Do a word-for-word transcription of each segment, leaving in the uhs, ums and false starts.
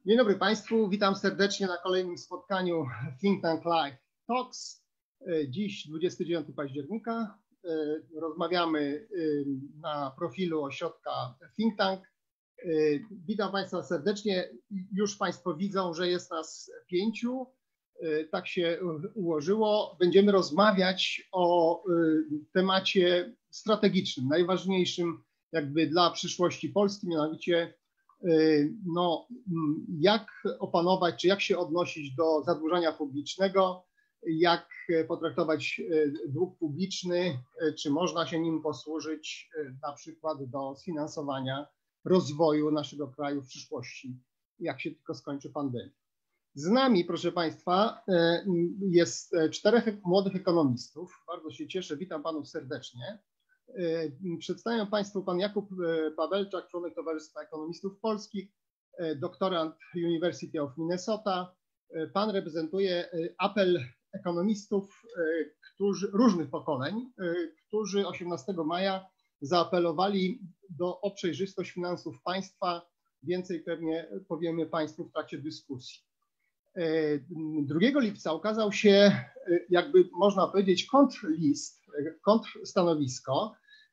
Dzień dobry Państwu, witam serdecznie na kolejnym spotkaniu Think Tank Live Talks. Dziś dwudziestego dziewiątego października. Rozmawiamy na profilu ośrodka Think Tank. Witam Państwa serdecznie. Już Państwo widzą, że jest nas pięciu. Tak się ułożyło. Będziemy rozmawiać o temacie strategicznym, najważniejszym jakby dla przyszłości Polski, mianowicie no, jak opanować, czy jak się odnosić do zadłużenia publicznego, jak potraktować dług publiczny, czy można się nim posłużyć na przykład do sfinansowania rozwoju naszego kraju w przyszłości, jak się tylko skończy pandemia. Z nami, proszę Państwa, jest czterech młodych ekonomistów. Bardzo się cieszę, witam Panów serdecznie. Przedstawiam Państwu pan Jakub Pawelczak, członek Towarzystwa Ekonomistów Polskich, doktorant University of Minnesota. Pan reprezentuje apel ekonomistów którzy, różnych pokoleń, którzy osiemnastego maja zaapelowali do, o przejrzystość finansów państwa. Więcej pewnie powiemy Państwu w trakcie dyskusji. drugiego lipca ukazał się, jakby można powiedzieć, kontrlist, kontrstanowisko,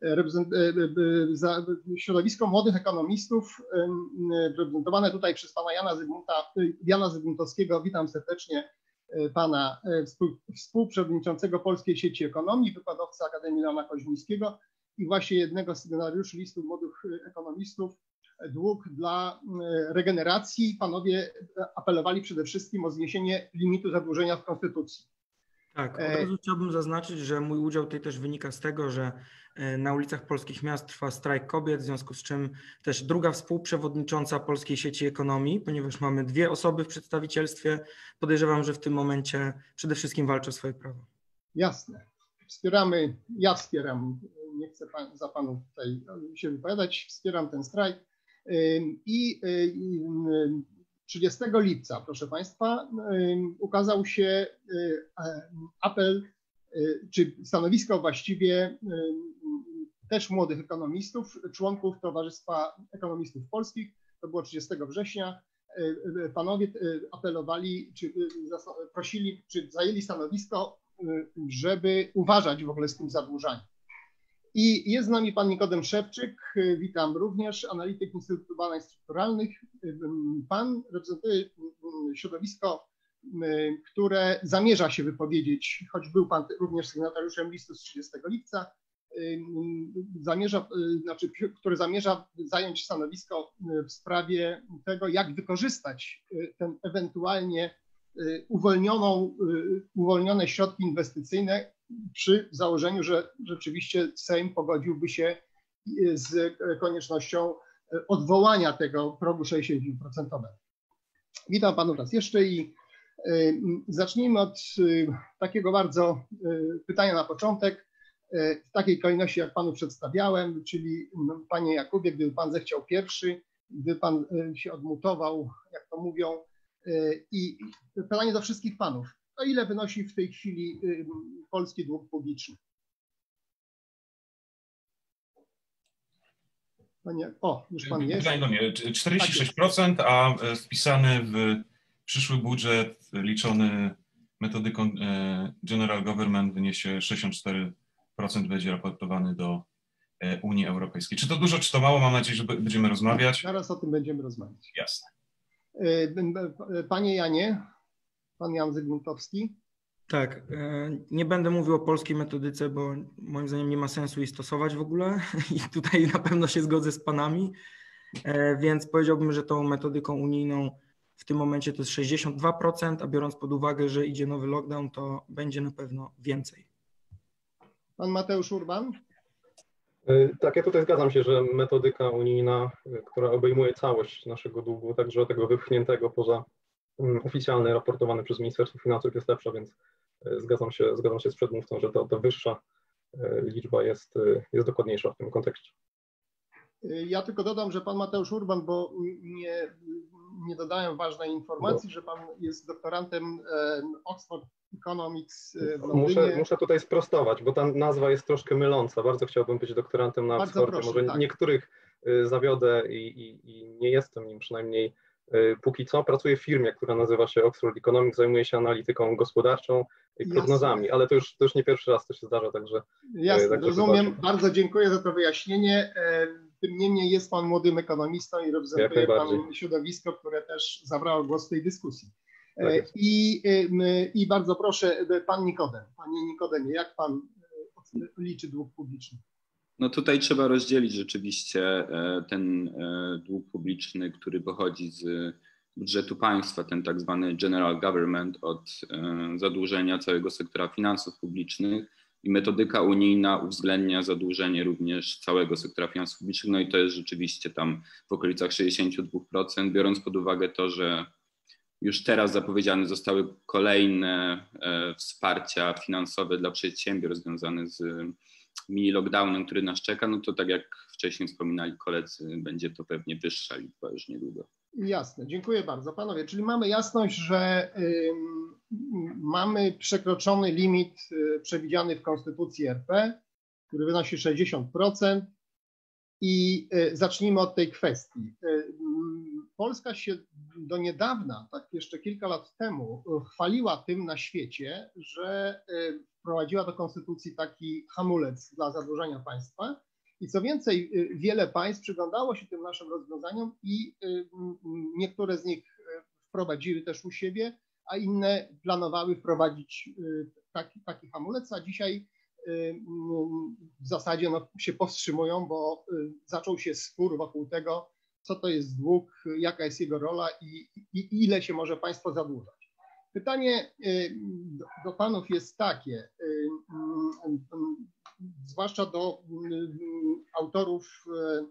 środowisko młodych ekonomistów reprezentowane tutaj przez pana Jana Zygmunta, Jana Zygmuntowskiego. Witam serdecznie pana współprzewodniczącego Polskiej Sieci Ekonomii, wykładowcy Akademii Leona Koźmińskiego i właśnie jednego z sygnatariuszy listu młodych ekonomistów. Dług dla regeneracji. Panowie apelowali przede wszystkim o zniesienie limitu zadłużenia w Konstytucji. Tak, od razu chciałbym zaznaczyć, że mój udział tutaj też wynika z tego, że na ulicach polskich miast trwa strajk kobiet, w związku z czym też druga współprzewodnicząca Polskiej Sieci Ekonomii, ponieważ mamy dwie osoby w przedstawicielstwie, podejrzewam, że w tym momencie przede wszystkim walczą o swoje prawa. Jasne. Wspieramy, ja wspieram, nie chcę pan, za panów tutaj się wypowiadać, wspieram ten strajk. I trzydziestego lipca, proszę Państwa, ukazał się apel, czy stanowisko właściwie też młodych ekonomistów, członków Towarzystwa Ekonomistów Polskich. To było trzydziestego września. Panowie apelowali, czy prosili, czy zajęli stanowisko, żeby uważać w ogóle z tym zadłużaniem. I jest z nami pan Nikodem Szewczyk, witam również, analityk Instytutu Badań Strukturalnych. Pan reprezentuje środowisko, które zamierza się wypowiedzieć, choć był pan również sygnatariuszem listu z trzydziestego lipca, zamierza, znaczy, który zamierza zająć stanowisko w sprawie tego, jak wykorzystać ten ewentualnie uwolnioną, uwolnione środki inwestycyjne przy założeniu, że rzeczywiście Sejm pogodziłby się z koniecznością odwołania tego progu sześćdziesiąt procent. Witam panów raz jeszcze i zacznijmy od takiego bardzo pytania na początek, w takiej kolejności, jak panu przedstawiałem, czyli panie Jakubie, gdyby pan zechciał pierwszy, gdyby pan się odmutował, jak to mówią, i pytanie do wszystkich panów. O ile wynosi w tej chwili polski dług publiczny? Panie, o, już pan jest. Pytanie do mnie. czterdzieści sześć procent, a wpisany w przyszły budżet liczony metodyką General Government wyniesie sześćdziesiąt cztery procent, będzie raportowany do Unii Europejskiej. Czy to dużo, czy to mało? Mam nadzieję, że będziemy rozmawiać. Zaraz o tym będziemy rozmawiać. Jasne. Panie Janie, pan Jan Zygmuntowski. Tak, nie będę mówił o polskiej metodyce, bo moim zdaniem nie ma sensu jej stosować w ogóle i tutaj na pewno się zgodzę z panami, więc powiedziałbym, że tą metodyką unijną w tym momencie to jest sześćdziesiąt dwa procent, a biorąc pod uwagę, że idzie nowy lockdown, to będzie na pewno więcej. Pan Mateusz Urban. Tak, ja tutaj zgadzam się, że metodyka unijna, która obejmuje całość naszego długu, także tego wypchniętego poza oficjalny, raportowany przez Ministerstwo Finansów, jest lepsza, więc zgadzam się, zgadzam się z przedmówcą, że ta, ta wyższa liczba jest, jest dokładniejsza w tym kontekście. Ja tylko dodam, że pan Mateusz Urban, bo nie, nie dodałem ważnej informacji, no. że pan jest doktorantem Oxford Economics w Londynie. Muszę, muszę tutaj sprostować, bo ta nazwa jest troszkę myląca. Bardzo chciałbym być doktorantem na Oxfordzie. Może tak. niektórych zawiodę i, i, i nie jestem nim, przynajmniej Póki co pracuję w firmie, która nazywa się Oxford Economics, zajmuje się analityką gospodarczą i prognozami, Jasne. ale to już, to już nie pierwszy raz to się zdarza, także... Jasne, także rozumiem. Wybaczę. Bardzo dziękuję za to wyjaśnienie. Tym niemniej jest Pan młodym ekonomistą i reprezentuje Pan środowisko, które też zabrało głos w tej dyskusji. Tak I, I bardzo proszę, Pan Nikodem. Panie Nikodemie, jak Pan liczy dług publiczny? No tutaj trzeba rozdzielić rzeczywiście ten dług publiczny, który pochodzi z budżetu państwa, ten tak zwany general government, od zadłużenia całego sektora finansów publicznych, i metodyka unijna uwzględnia zadłużenie również całego sektora finansów publicznych, no i to jest rzeczywiście tam w okolicach sześćdziesiąt dwa procent, biorąc pod uwagę to, że już teraz zapowiedziane zostały kolejne wsparcia finansowe dla przedsiębiorstw związane z mini lockdownem, który nas czeka, no to tak jak wcześniej wspominali koledzy, będzie to pewnie wyższa liczba już niedługo. Jasne, dziękuję bardzo. Panowie, czyli mamy jasność, że y, mamy przekroczony limit y, przewidziany w Konstytucji R P, który wynosi sześćdziesiąt procent i y, zacznijmy od tej kwestii. Y, Polska się do niedawna, tak jeszcze kilka lat temu, chwaliła tym na świecie, że y, wprowadziła do Konstytucji taki hamulec dla zadłużenia państwa. I co więcej, wiele państw przyglądało się tym naszym rozwiązaniom i niektóre z nich wprowadziły też u siebie, a inne planowały wprowadzić taki, taki hamulec, a dzisiaj w zasadzie no, się powstrzymują, bo zaczął się spór wokół tego, co to jest dług, jaka jest jego rola i, i ile się może państwo zadłużać. Pytanie do, do panów jest takie, zwłaszcza do autorów,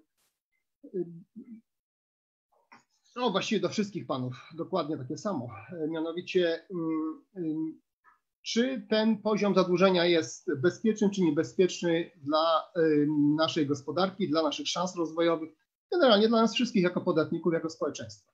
no właściwie do wszystkich panów, dokładnie takie samo, mianowicie czy ten poziom zadłużenia jest bezpieczny czy niebezpieczny dla naszej gospodarki, dla naszych szans rozwojowych, generalnie dla nas wszystkich jako podatników, jako społeczeństwa.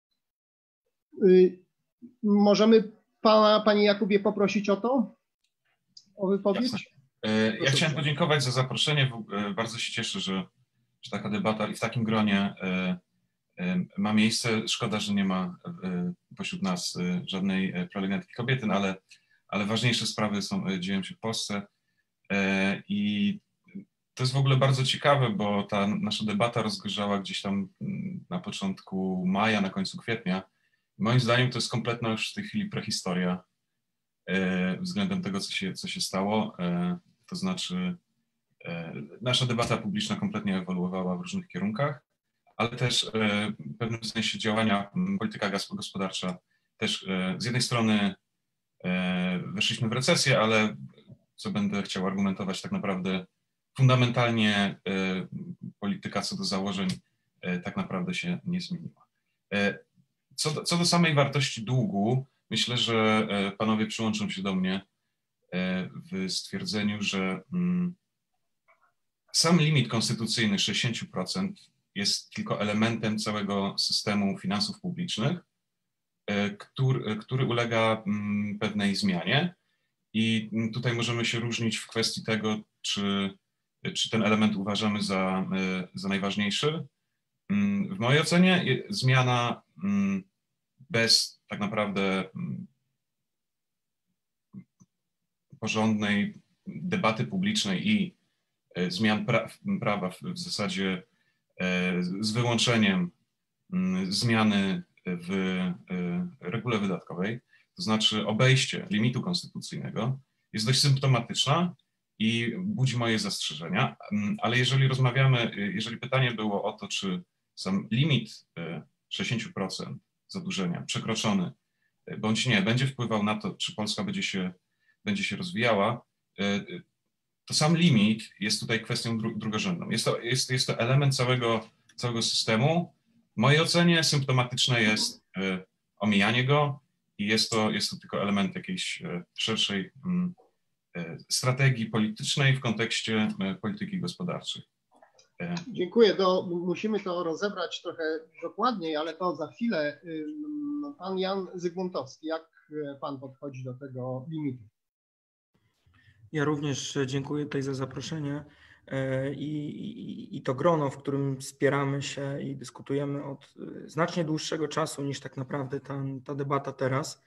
Możemy pana, panie Jakubie, poprosić o to, o wypowiedź? Jasne. Ja chciałem podziękować za zaproszenie. Bardzo się cieszę, że, że taka debata i w takim gronie ma miejsce. Szkoda, że nie ma pośród nas żadnej prelegentki kobiety, no ale, ale ważniejsze sprawy są, dzieją się w Polsce. I to jest w ogóle bardzo ciekawe, bo ta nasza debata rozgorzała gdzieś tam na początku maja, na końcu kwietnia. Moim zdaniem to jest kompletna już w tej chwili prehistoria względem tego, co się, co się stało. To znaczy nasza debata publiczna kompletnie ewoluowała w różnych kierunkach, ale też w pewnym sensie działania, polityka gospodarcza też z jednej strony weszliśmy w recesję, ale co będę chciał argumentować, tak naprawdę fundamentalnie polityka co do założeń tak naprawdę się nie zmieniła. Co do, co do samej wartości długu, myślę, że panowie przyłączą się do mnie w stwierdzeniu, że sam limit konstytucyjny sześćdziesiąt procent jest tylko elementem całego systemu finansów publicznych, który, który ulega pewnej zmianie i tutaj możemy się różnić w kwestii tego, czy, czy ten element uważamy za, za najważniejszy. W mojej ocenie zmiana bez tak naprawdę porządnej debaty publicznej i zmian pra prawa w zasadzie z wyłączeniem zmiany w regule wydatkowej, to znaczy obejście limitu konstytucyjnego, jest dość symptomatyczna i budzi moje zastrzeżenia, ale jeżeli rozmawiamy, jeżeli pytanie było o to, czy sam limit sześćdziesiąt procent zadłużenia przekroczony bądź nie będzie wpływał na to, czy Polska będzie się, będzie się rozwijała, to sam limit jest tutaj kwestią dru drugorzędną. Jest to, jest, jest to element całego, całego systemu. W mojej ocenie symptomatyczne jest omijanie go i jest to, jest to tylko element jakiejś szerszej strategii politycznej w kontekście polityki gospodarczej. Dziękuję. To musimy to rozebrać trochę dokładniej, ale to za chwilę. Pan Jan Zygmuntowski, jak pan podchodzi do tego limitu? Ja również dziękuję tutaj za zaproszenie. i, i, i to grono, w którym spieramy się i dyskutujemy od znacznie dłuższego czasu niż tak naprawdę ta, ta debata teraz.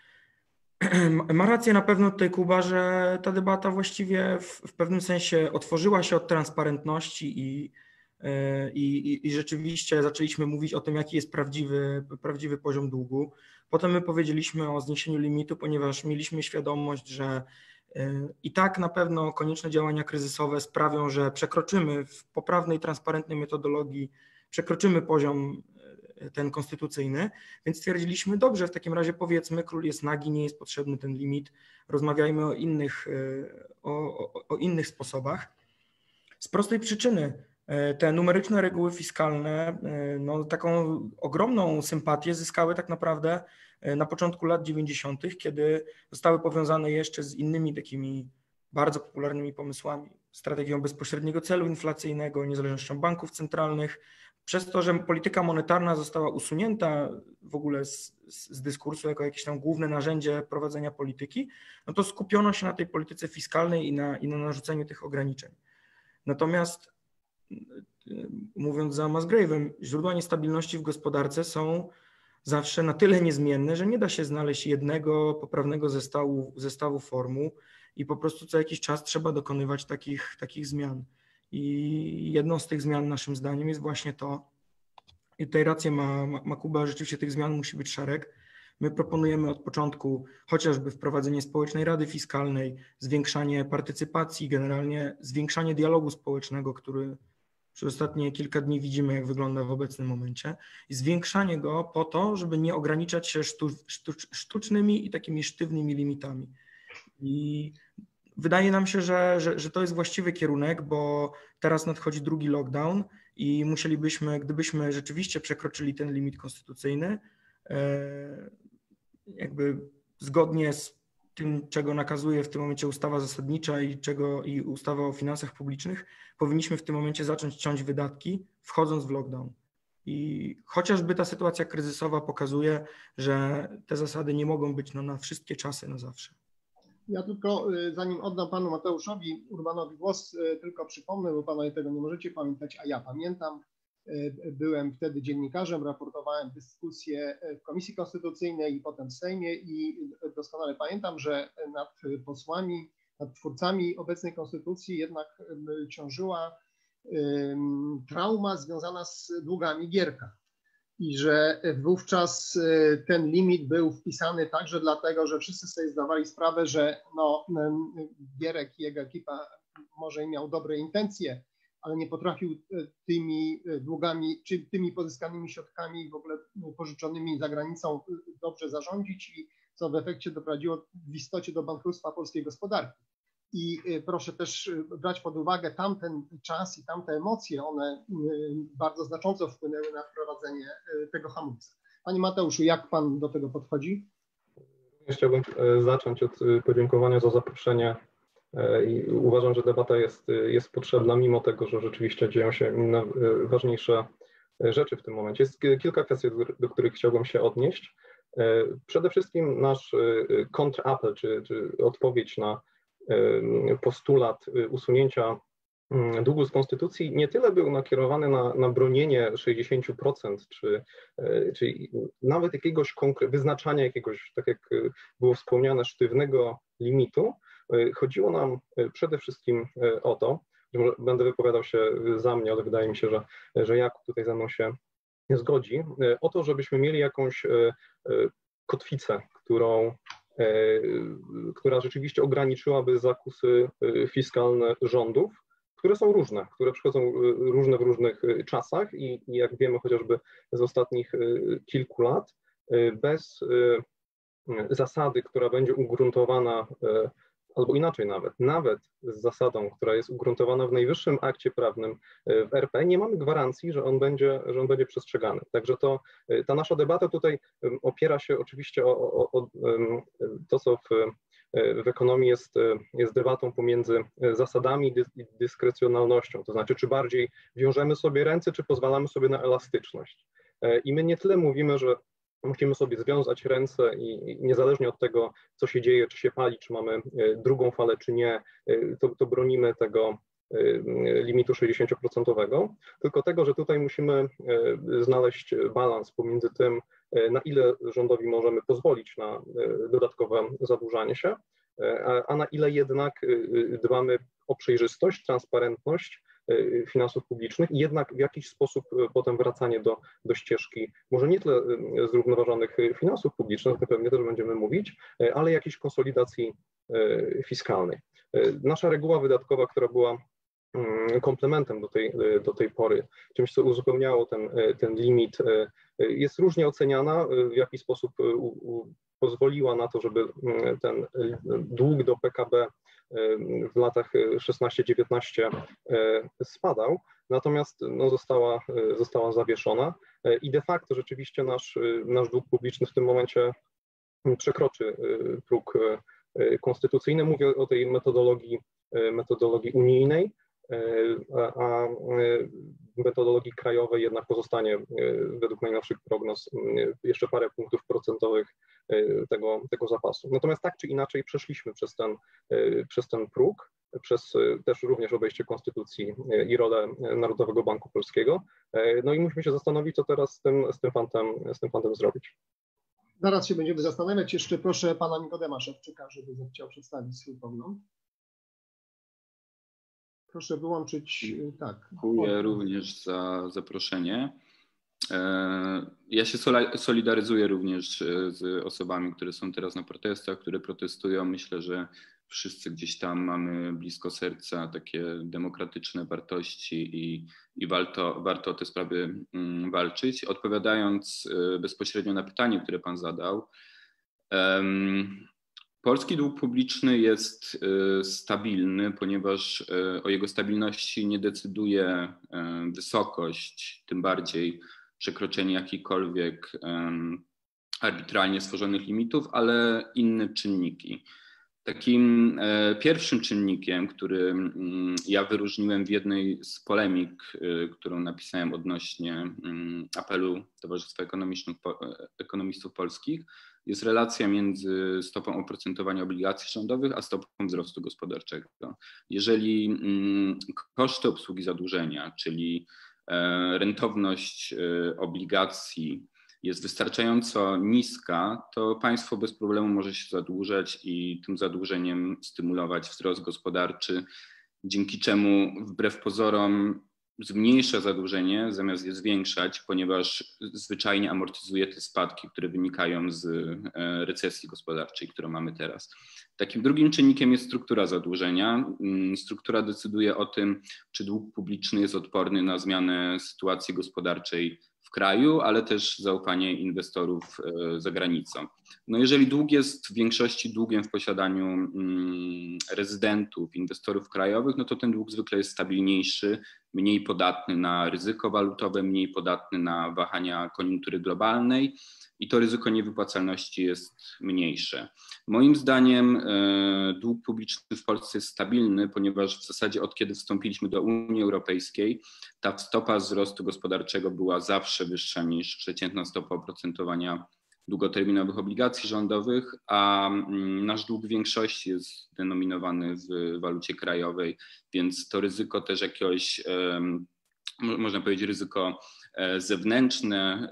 Ma rację na pewno tutaj Kuba, że ta debata właściwie w, w pewnym sensie otworzyła się od transparentności i, i, i rzeczywiście zaczęliśmy mówić o tym, jaki jest prawdziwy, prawdziwy poziom długu. Potem my powiedzieliśmy o zniesieniu limitu, ponieważ mieliśmy świadomość, że i tak na pewno konieczne działania kryzysowe sprawią, że przekroczymy w poprawnej, transparentnej metodologii, przekroczymy poziom ten konstytucyjny, więc stwierdziliśmy, dobrze, w takim razie powiedzmy, król jest nagi, nie jest potrzebny ten limit, rozmawiajmy o innych, o, o, o innych sposobach. Z prostej przyczyny te numeryczne reguły fiskalne no, taką ogromną sympatię zyskały tak naprawdę na początku lat dziewięćdziesiątych, kiedy zostały powiązane jeszcze z innymi takimi bardzo popularnymi pomysłami, strategią bezpośredniego celu inflacyjnego, niezależnością banków centralnych. Przez to, że polityka monetarna została usunięta w ogóle z, z dyskursu jako jakieś tam główne narzędzie prowadzenia polityki, no to skupiono się na tej polityce fiskalnej i na, i na narzuceniu tych ograniczeń. Natomiast mówiąc za Musgrave'em, źródła niestabilności w gospodarce są zawsze na tyle niezmienne, że nie da się znaleźć jednego poprawnego zestawu, zestawu formuł i po prostu co jakiś czas trzeba dokonywać takich, takich zmian. I jedną z tych zmian naszym zdaniem jest właśnie to, i tutaj rację ma, ma, ma Kuba, rzeczywiście tych zmian musi być szereg. My proponujemy od początku chociażby wprowadzenie społecznej rady fiskalnej, zwiększanie partycypacji, generalnie zwiększanie dialogu społecznego, który przez ostatnie kilka dni widzimy, jak wygląda w obecnym momencie, i zwiększanie go po to, żeby nie ograniczać się sztu, sztucz, sztucznymi i takimi sztywnymi limitami. I wydaje nam się, że, że, że to jest właściwy kierunek, bo teraz nadchodzi drugi lockdown i musielibyśmy, gdybyśmy rzeczywiście przekroczyli ten limit konstytucyjny, jakby zgodnie z tym, czego nakazuje w tym momencie ustawa zasadnicza i, czego, i ustawa o finansach publicznych, powinniśmy w tym momencie zacząć ciąć wydatki, wchodząc w lockdown. I chociażby ta sytuacja kryzysowa pokazuje, że te zasady nie mogą być no, na wszystkie czasy, na zawsze. Ja tylko, zanim oddam panu Mateuszowi Urbanowi głos, tylko przypomnę, bo panowie tego nie możecie pamiętać, a ja pamiętam. Byłem wtedy dziennikarzem, raportowałem dyskusję w Komisji Konstytucyjnej i potem w Sejmie i doskonale pamiętam, że nad posłami, nad twórcami obecnej konstytucji jednak ciążyła trauma związana z długami Gierka i że wówczas ten limit był wpisany także dlatego, że wszyscy sobie zdawali sprawę, że no, Gierek i jego ekipa może miał dobre intencje, ale nie potrafił tymi długami, czy tymi pozyskanymi środkami w ogóle pożyczonymi za granicą dobrze zarządzić i co w efekcie doprowadziło w istocie do bankructwa polskiej gospodarki. I proszę też brać pod uwagę tamten czas i tamte emocje, one bardzo znacząco wpłynęły na wprowadzenie tego hamulca. Panie Mateuszu, jak pan do tego podchodzi? Chciałbym zacząć od podziękowania za zaproszenie. I uważam, że debata jest, jest potrzebna, mimo tego, że rzeczywiście dzieją się inne ważniejsze rzeczy w tym momencie. Jest kilka kwestii, do których chciałbym się odnieść. Przede wszystkim nasz kontrapel, czy, czy odpowiedź na postulat usunięcia długu z konstytucji nie tyle był nakierowany na, na bronienie sześćdziesiąt procent, czy, czy nawet jakiegoś konkre- wyznaczania jakiegoś, tak jak było wspomniane, sztywnego limitu. Chodziło nam przede wszystkim o to, że będę wypowiadał się za mnie, ale wydaje mi się, że, że Jakub tutaj ze mną się zgodzi, o to, żebyśmy mieli jakąś kotwicę, którą, która rzeczywiście ograniczyłaby zakusy fiskalne rządów, które są różne, które przychodzą różne w różnych czasach i, i jak wiemy chociażby z ostatnich kilku lat, bez zasady, która będzie ugruntowana, albo inaczej nawet, nawet z zasadą, która jest ugruntowana w najwyższym akcie prawnym w R P, nie mamy gwarancji, że on będzie, że on będzie przestrzegany. Także to, ta nasza debata tutaj opiera się oczywiście o, o, o to, co w, w ekonomii jest, jest debatą pomiędzy zasadami i dyskrecjonalnością, to znaczy, czy bardziej wiążemy sobie ręce, czy pozwalamy sobie na elastyczność. I my nie tyle mówimy, że musimy sobie związać ręce i niezależnie od tego, co się dzieje, czy się pali, czy mamy drugą falę, czy nie, to, to bronimy tego, limitu sześćdziesiąt procent, tylko tego, że tutaj musimy znaleźć balans pomiędzy tym, na ile rządowi możemy pozwolić na dodatkowe zadłużanie się, a na ile jednak dbamy o przejrzystość, transparentność finansów publicznych i jednak w jakiś sposób potem wracanie do, do ścieżki, może nie tyle zrównoważonych finansów publicznych, to pewnie też będziemy mówić, ale jakiejś konsolidacji fiskalnej. Nasza reguła wydatkowa, która była komplementem do tej, do tej pory, czymś, co uzupełniało ten, ten limit, jest różnie oceniana, w jaki sposób u, u, pozwoliła na to, żeby ten dług do P K B w latach szesnaście dziewiętnaście spadał, natomiast no, została, została zawieszona i de facto rzeczywiście nasz, nasz dług publiczny w tym momencie przekroczy próg konstytucyjny. Mówię o tej metodologii, metodologii unijnej, a metodologii krajowej jednak pozostanie według najnowszych prognoz jeszcze parę punktów procentowych tego, tego zapasu. Natomiast tak czy inaczej przeszliśmy przez ten, przez ten próg, przez też również obejście konstytucji i rolę Narodowego Banku Polskiego. No i musimy się zastanowić, co teraz z tym, z tym fantem, z tym fantem zrobić. Zaraz się będziemy zastanawiać. Jeszcze proszę pana Nikodema Szewczyka, żeby zechciał przedstawić swój pogląd. Proszę wyłączyć, tak. Dziękuję również za zaproszenie. Ja się solidaryzuję również z osobami, które są teraz na protestach, które protestują. Myślę, że wszyscy gdzieś tam mamy blisko serca takie demokratyczne wartości i, i warto, warto o te sprawy walczyć. Odpowiadając bezpośrednio na pytanie, które pan zadał, polski dług publiczny jest stabilny, ponieważ o jego stabilności nie decyduje wysokość, tym bardziej przekroczenie jakichkolwiek arbitralnie stworzonych limitów, ale inne czynniki. Takim pierwszym czynnikiem, który ja wyróżniłem w jednej z polemik, którą napisałem odnośnie apelu Towarzystwa Ekonomistów Polskich, jest relacja między stopą oprocentowania obligacji rządowych a stopą wzrostu gospodarczego. Jeżeli koszty obsługi zadłużenia, czyli rentowność obligacji jest wystarczająco niska, to państwo bez problemu może się zadłużać i tym zadłużeniem stymulować wzrost gospodarczy, dzięki czemu wbrew pozorom zmniejsza zadłużenie zamiast je zwiększać, ponieważ zwyczajnie amortyzuje te spadki, które wynikają z recesji gospodarczej, którą mamy teraz. Takim drugim czynnikiem jest struktura zadłużenia. Struktura decyduje o tym, czy dług publiczny jest odporny na zmianę sytuacji gospodarczej w kraju, ale też zaufanie inwestorów za granicą. No jeżeli dług jest w większości długiem w posiadaniu rezydentów, inwestorów krajowych, no to ten dług zwykle jest stabilniejszy, mniej podatny na ryzyko walutowe, mniej podatny na wahania koniunktury globalnej i to ryzyko niewypłacalności jest mniejsze. Moim zdaniem dług publiczny w Polsce jest stabilny, ponieważ w zasadzie od kiedy wstąpiliśmy do Unii Europejskiej, ta stopa wzrostu gospodarczego była zawsze wyższa niż przeciętna stopa oprocentowania długoterminowych obligacji rządowych, a nasz dług w większości jest denominowany w walucie krajowej, więc to ryzyko też jakiegoś, można powiedzieć, ryzyko zewnętrzne,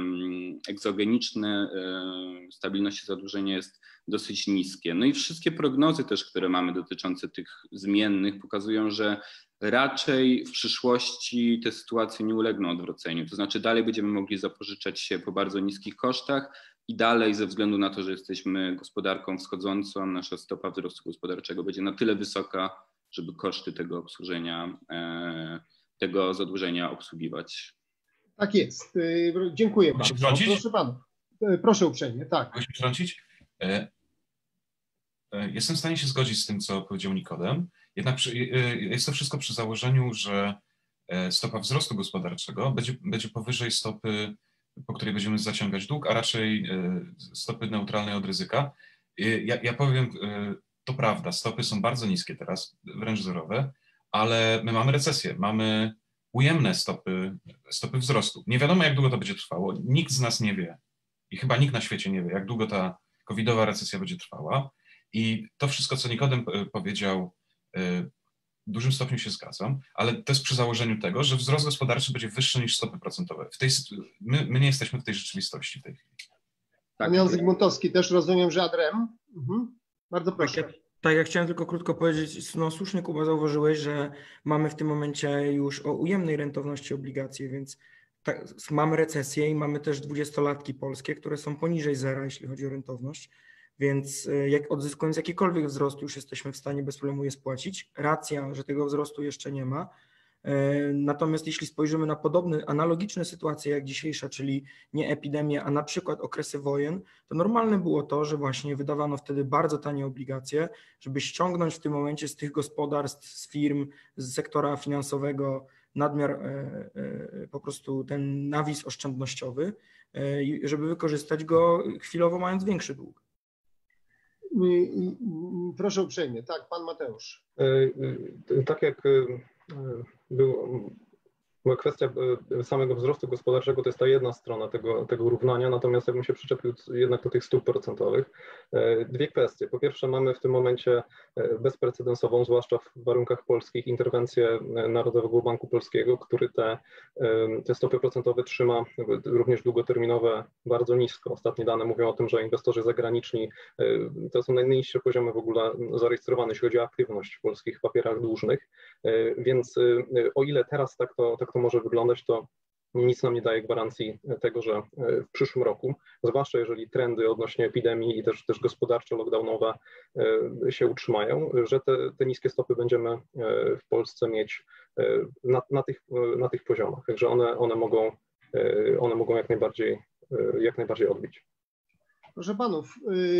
egzogeniczne stabilności zadłużenia jest dosyć niskie. No i wszystkie prognozy też, które mamy dotyczące tych zmiennych, pokazują, że raczej w przyszłości te sytuacje nie ulegną odwróceniu. To znaczy dalej będziemy mogli zapożyczać się po bardzo niskich kosztach i dalej ze względu na to, że jesteśmy gospodarką wschodzącą, nasza stopa wzrostu gospodarczego będzie na tyle wysoka, żeby koszty tego obsłużenia, tego zadłużenia obsługiwać. Tak jest. Dziękuję bardzo. Proszę pana. Proszę uprzejmie, tak. Mogę się wtrącić? Jestem w stanie się zgodzić z tym, co powiedział Nikodem. Jednak przy, jest to wszystko przy założeniu, że stopa wzrostu gospodarczego będzie, będzie powyżej stopy, po której będziemy zaciągać dług, a raczej stopy neutralnej od ryzyka. Ja, ja powiem, to prawda, stopy są bardzo niskie teraz, wręcz zerowe, ale my mamy recesję, mamy ujemne stopy, stopy wzrostu. Nie wiadomo, jak długo to będzie trwało. Nikt z nas nie wie i chyba nikt na świecie nie wie, jak długo ta covidowa recesja będzie trwała. I to wszystko, co Nikodem powiedział, w dużym stopniu się zgadzam, ale to jest przy założeniu tego, że wzrost gospodarczy będzie wyższy niż stopy procentowe. W tej, my, my nie jesteśmy w tej rzeczywistości w tej chwili. Pan Jan Zygmuntowski, też rozumiem, że adrem. Mhm. Bardzo proszę. Tak, tak, ja chciałem tylko krótko powiedzieć, no słusznie Kuba zauważyłeś, że mamy w tym momencie już o ujemnej rentowności obligacje, więc tak, mamy recesję i mamy też dwudziestolatki polskie, które są poniżej zera, jeśli chodzi o rentowność, więc jak odzyskując jakikolwiek wzrost już jesteśmy w stanie bez problemu je spłacić. Racja, że tego wzrostu jeszcze nie ma. Natomiast jeśli spojrzymy na podobne, analogiczne sytuacje jak dzisiejsza, czyli nie epidemia, a na przykład okresy wojen, to normalne było to, że właśnie wydawano wtedy bardzo tanie obligacje, żeby ściągnąć w tym momencie z tych gospodarstw, z firm, z sektora finansowego nadmiar, po prostu ten nawis oszczędnościowy, żeby wykorzystać go chwilowo mając większy dług. Proszę uprzejmie, tak, pan Mateusz. Tak jak było, była kwestia samego wzrostu gospodarczego, to jest ta jedna strona tego, tego równania, natomiast jakbym się przyczepił jednak do tych stóp procentowych. Dwie kwestie. Po pierwsze, mamy w tym momencie bezprecedensową, zwłaszcza w warunkach polskich, interwencję Narodowego Banku Polskiego, który te, te stopy procentowe trzyma, również długoterminowe, bardzo nisko. Ostatnie dane mówią o tym, że inwestorzy zagraniczni to są najniższe poziomy w ogóle zarejestrowane, jeśli chodzi o aktywność w polskich papierach dłużnych. Więc o ile teraz tak to, tak to może wyglądać, to nic nam nie daje gwarancji tego, że w przyszłym roku, zwłaszcza jeżeli trendy odnośnie epidemii i też, też gospodarcze, lockdownowe się utrzymają, że te, te niskie stopy będziemy w Polsce mieć na, na, tych, na tych poziomach. Także one, one, mogą, one mogą jak najbardziej, jak najbardziej odbić. Proszę panów,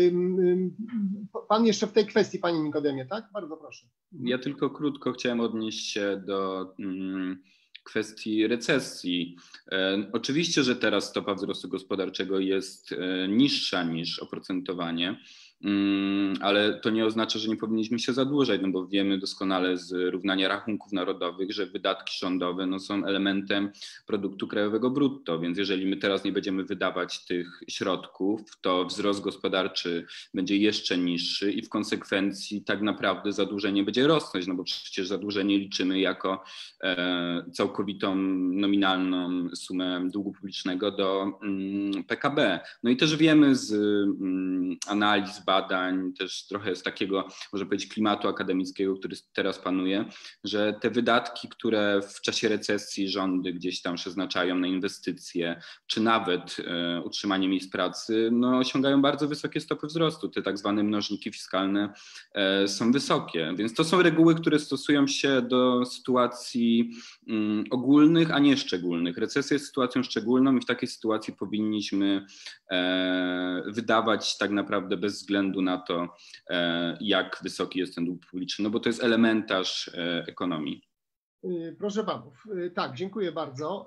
pan jeszcze w tej kwestii, panie Nikodemie, tak? Bardzo proszę. Ja tylko krótko chciałem odnieść się do kwestii recesji. Oczywiście, że teraz stopa wzrostu gospodarczego jest niższa niż oprocentowanie, ale to nie oznacza, że nie powinniśmy się zadłużać, no bo wiemy doskonale z równania rachunków narodowych, że wydatki rządowe no, są elementem produktu krajowego brutto, więc jeżeli my teraz nie będziemy wydawać tych środków, to wzrost gospodarczy będzie jeszcze niższy i w konsekwencji tak naprawdę zadłużenie będzie rosnąć, no bo przecież zadłużenie liczymy jako e, całkowitą nominalną sumę długu publicznego do mm, P K B. No i też wiemy z mm, analiz, badań, też trochę z takiego, można powiedzieć, klimatu akademickiego, który teraz panuje, że te wydatki, które w czasie recesji rządy gdzieś tam przeznaczają na inwestycje, czy nawet e, utrzymanie miejsc pracy, no osiągają bardzo wysokie stopy wzrostu. Te tak zwane mnożniki fiskalne e, są wysokie. Więc to są reguły, które stosują się do sytuacji mm, ogólnych, a nie szczególnych. Recesja jest sytuacją szczególną i w takiej sytuacji powinniśmy e, wydawać tak naprawdę bez względu na to, jak wysoki jest ten dług publiczny, no bo to jest elementarz ekonomii. Proszę panów, tak, dziękuję bardzo.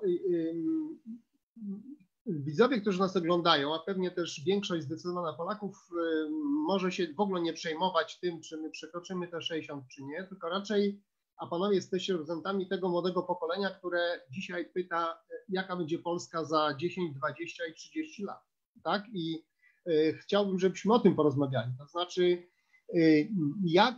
Widzowie, którzy nas oglądają, a pewnie też większość zdecydowana Polaków może się w ogóle nie przejmować tym, czy my przekroczymy te sześćdziesiąt, czy nie, tylko raczej, a panowie jesteście reprezentantami tego młodego pokolenia, które dzisiaj pyta, jaka będzie Polska za dziesięć, dwadzieścia i trzydzieści lat, tak? I chciałbym, żebyśmy o tym porozmawiali, to znaczy jak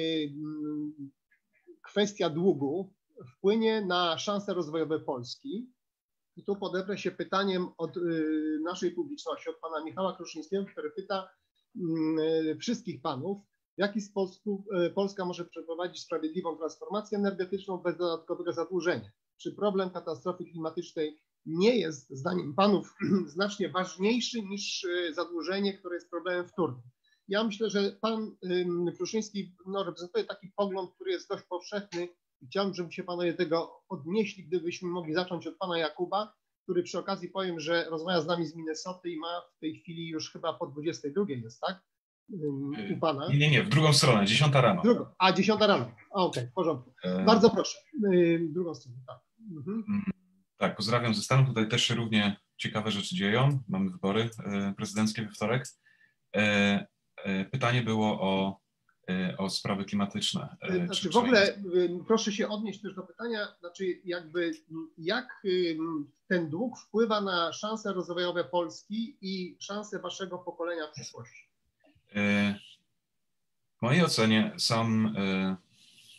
kwestia długu wpłynie na szanse rozwojowe Polski. I tu podeprę się pytaniem od naszej publiczności, od pana Michała Kruszyńskiego, który pyta wszystkich panów, w jaki sposób Polska może przeprowadzić sprawiedliwą transformację energetyczną bez dodatkowego zadłużenia. Czy problem katastrofy klimatycznej nie jest, zdaniem panów, znacznie ważniejszy niż zadłużenie, które jest problemem wtórnym? Ja myślę, że pan Kruszyński no, reprezentuje taki pogląd, który jest dość powszechny i chciałbym, żeby się panowie tego odnieśli, gdybyśmy mogli zacząć od pana Jakuba, który przy okazji powiem, że rozmawia z nami z Minnesoty i ma w tej chwili już chyba po dwudziestej drugiej jest, tak? U pana? Nie, nie, nie, w drugą stronę, dziesiąta rano. Drugą. A, dziesiąta rano. Okej, okay, w porządku. E... Bardzo proszę. Drugą stronę, tak. Mhm. Tak, pozdrawiam ze Stanów. Tutaj też się równie ciekawe rzeczy dzieją. Mamy wybory prezydenckie we wtorek. Pytanie było o, o sprawy klimatyczne. Znaczy, czy, w ogóle proszę się odnieść też do pytania, znaczy jakby jak ten dług wpływa na szanse rozwojowe Polski i szanse waszego pokolenia w przyszłości? W mojej ocenie sam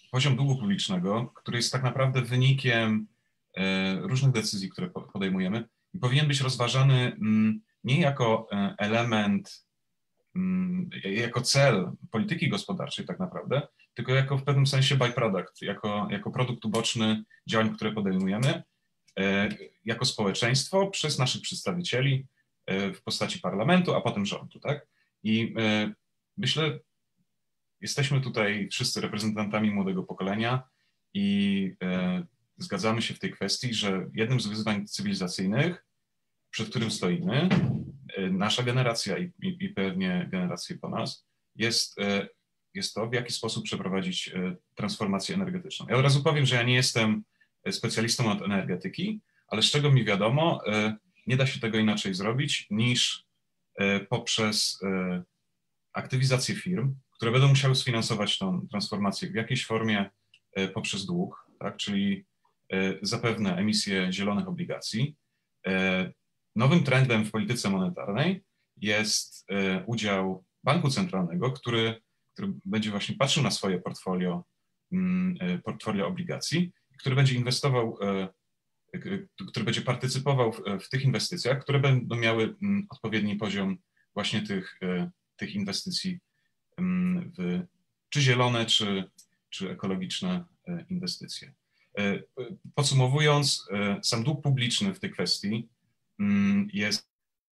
poziom długu publicznego, który jest tak naprawdę wynikiem różnych decyzji, które podejmujemy i powinien być rozważany nie jako element, jako cel polityki gospodarczej tak naprawdę, tylko jako w pewnym sensie byproduct, jako, jako produkt uboczny działań, które podejmujemy jako społeczeństwo przez naszych przedstawicieli w postaci parlamentu, a potem rządu, tak? I myślę, jesteśmy tutaj wszyscy reprezentantami młodego pokolenia i zgadzamy się w tej kwestii, że jednym z wyzwań cywilizacyjnych, przed którym stoimy, nasza generacja i, i, i pewnie generacje po nas, jest, jest to, w jaki sposób przeprowadzić transformację energetyczną. Ja od razu powiem, że ja nie jestem specjalistą od energetyki, ale z czego mi wiadomo, nie da się tego inaczej zrobić niż poprzez aktywizację firm, które będą musiały sfinansować tą transformację w jakiejś formie poprzez dług, tak, czyli zapewne emisję zielonych obligacji. Nowym trendem w polityce monetarnej jest udział banku centralnego, który, który będzie właśnie patrzył na swoje portfolio, portfolio obligacji, który będzie inwestował, który będzie partycypował w, w tych inwestycjach, które będą miały odpowiedni poziom właśnie tych, tych inwestycji w czy zielone, czy, czy ekologiczne inwestycje. Podsumowując, sam dług publiczny w tej kwestii jest,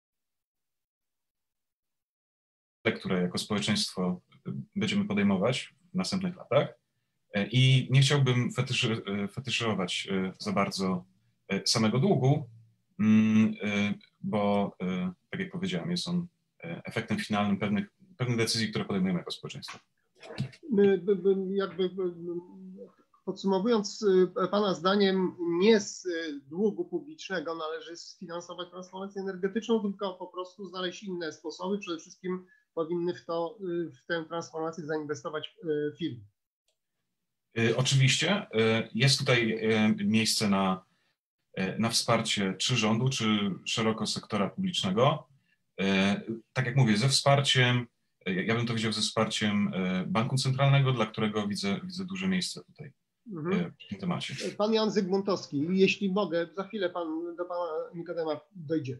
które jako społeczeństwo będziemy podejmować w następnych latach i nie chciałbym fetyszy, fetyszować za bardzo samego długu, bo tak jak powiedziałem, jest on efektem finalnym pewnych, pewnych decyzji, które podejmujemy jako społeczeństwo. Jakby podsumowując, Pana zdaniem nie z długu publicznego należy sfinansować transformację energetyczną, tylko po prostu znaleźć inne sposoby. Przede wszystkim powinny w, to, w tę transformację zainwestować firmy. Oczywiście. Jest tutaj miejsce na, na wsparcie czy rządu, czy szeroko sektora publicznego. Tak jak mówię, ze wsparciem, ja bym to widział ze wsparciem Banku Centralnego, dla którego widzę, widzę duże miejsce tutaj. Mhm. W tym temacie. Pan Jan Zygmuntowski, jeśli mogę, za chwilę pan, do pana Nikodema dojdziemy.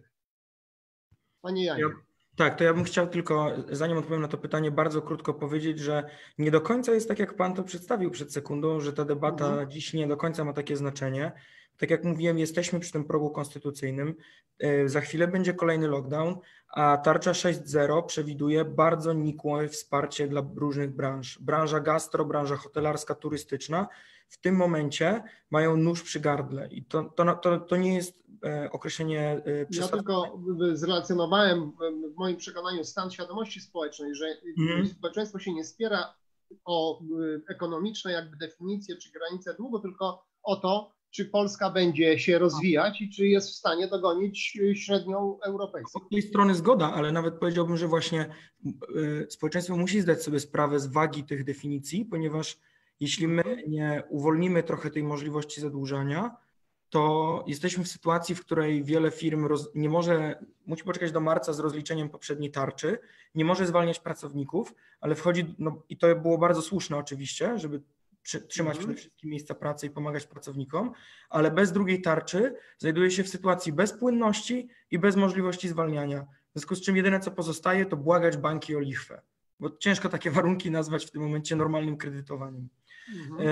Panie Janie. Ja, tak, to ja bym chciał tylko, zanim odpowiem na to pytanie, bardzo krótko powiedzieć, że nie do końca jest tak, jak pan to przedstawił przed sekundą, że ta debata mhm. dziś nie do końca ma takie znaczenie. Tak jak mówiłem, jesteśmy przy tym progu konstytucyjnym. Za chwilę będzie kolejny lockdown, a tarcza sześć zero przewiduje bardzo nikłe wsparcie dla różnych branż. Branża gastro, branża hotelarska, turystyczna w tym momencie mają nóż przy gardle i to, to, to, to nie jest określenie Ja tylko zrelacjonowałem w moim przekonaniu stan świadomości społecznej, że mm. społeczeństwo się nie spiera o ekonomiczne jakby definicje czy granice długu, tylko o to, czy Polska będzie się rozwijać i czy jest w stanie dogonić średnią europejską. Z tej strony zgoda, ale nawet powiedziałbym, że właśnie społeczeństwo musi zdać sobie sprawę z wagi tych definicji, ponieważ jeśli my nie uwolnimy trochę tej możliwości zadłużania, to jesteśmy w sytuacji, w której wiele firm roz, nie może, musi poczekać do marca z rozliczeniem poprzedniej tarczy, nie może zwalniać pracowników, ale wchodzi, no i to było bardzo słuszne oczywiście, żeby trzymać przede wszystkim miejsca pracy i pomagać pracownikom, ale bez drugiej tarczy znajduje się w sytuacji bez płynności i bez możliwości zwalniania. W związku z czym jedyne co pozostaje, to błagać banki o lichwę, bo ciężko takie warunki nazwać w tym momencie normalnym kredytowaniem. Mhm.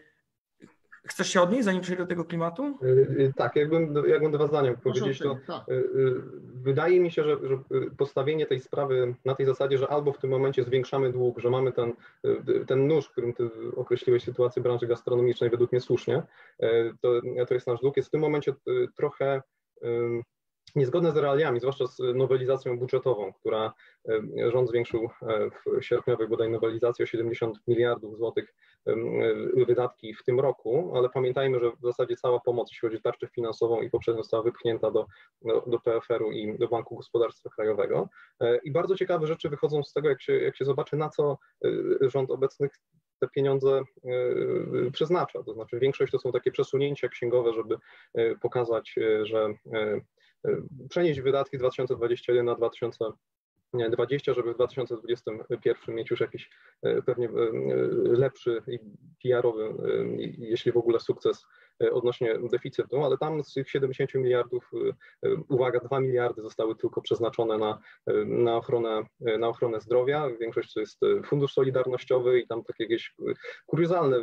Chcesz się odnieść, zanim przejdę do tego klimatu? Tak, jakbym, jakbym dwa zdania powiedzieć, to tak. Wydaje mi się, że, że postawienie tej sprawy na tej zasadzie, że albo w tym momencie zwiększamy dług, że mamy ten, ten nóż, którym ty określiłeś sytuację branży gastronomicznej, według mnie słusznie, to, to jest nasz dług, jest w tym momencie trochę niezgodne z realiami, zwłaszcza z nowelizacją budżetową, która rząd zwiększył w sierpniowej bodaj nowelizacji o siedemdziesiąt miliardów złotych wydatki w tym roku, ale pamiętajmy, że w zasadzie cała pomoc, jeśli chodzi o tarczę finansową i poprzednio została wypchnięta do, do, do P F R u i do Banku Gospodarstwa Krajowego. I bardzo ciekawe rzeczy wychodzą z tego, jak się, jak się zobaczy, na co rząd obecny te pieniądze przeznacza. To znaczy większość to są takie przesunięcia księgowe, żeby pokazać, że przenieść wydatki z dwa tysiące dwudziestego pierwszego na dwa tysiące nie, dwadzieścia, żeby w dwa tysiące dwudziestym pierwszym mieć już jakiś pewnie lepszy i P R-owy, jeśli w ogóle sukces odnośnie deficytu, ale tam z tych siedemdziesięciu miliardów, uwaga, dwa miliardy zostały tylko przeznaczone na, na, ochronę, na ochronę zdrowia. Większość to jest Fundusz Solidarnościowy i tam takie jakieś kuriozalne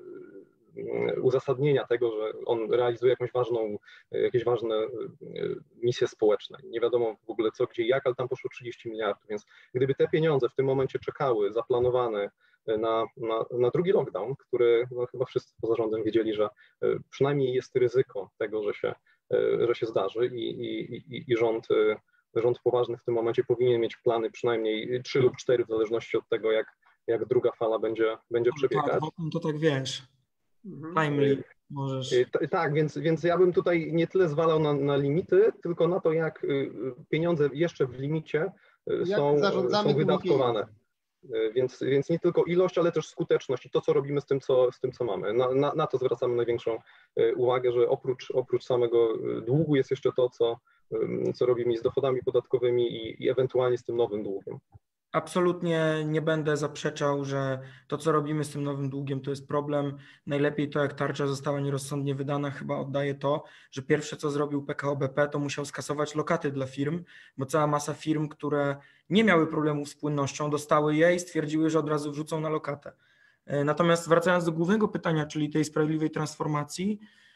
uzasadnienia tego, że on realizuje jakąś ważną, jakieś ważne misje społeczne. Nie wiadomo w ogóle co, gdzie, jak, ale tam poszło trzydzieści miliardów, więc gdyby te pieniądze w tym momencie czekały, zaplanowane na, na, na drugi lockdown, który no, chyba wszyscy poza rządem wiedzieli, że przynajmniej jest ryzyko tego, że się, że się zdarzy i, i, i, i rząd, rząd poważny w tym momencie powinien mieć plany przynajmniej trzy lub cztery w zależności od tego, jak, jak druga fala będzie, będzie przebiegać. Tak, to tak wiesz. Timely możesz. Tak, więc, więc ja bym tutaj nie tyle zwalał na, na limity, tylko na to, jak pieniądze jeszcze w limicie są, są wydatkowane. Więc, więc nie tylko ilość, ale też skuteczność i to, co robimy z tym, co, z tym, co mamy. Na, na, na to zwracamy największą uwagę, że oprócz, oprócz samego długu jest jeszcze to, co, co robimy z dochodami podatkowymi i, i ewentualnie z tym nowym długiem. Absolutnie nie będę zaprzeczał, że to, co robimy z tym nowym długiem, to jest problem. Najlepiej to, jak tarcza została nierozsądnie wydana, chyba oddaje to, że pierwsze, co zrobił P K O B P, to musiał skasować lokaty dla firm, bo cała masa firm, które nie miały problemów z płynnością, dostały je i stwierdziły, że od razu wrzucą na lokatę. Natomiast wracając do głównego pytania, czyli tej sprawiedliwej transformacji,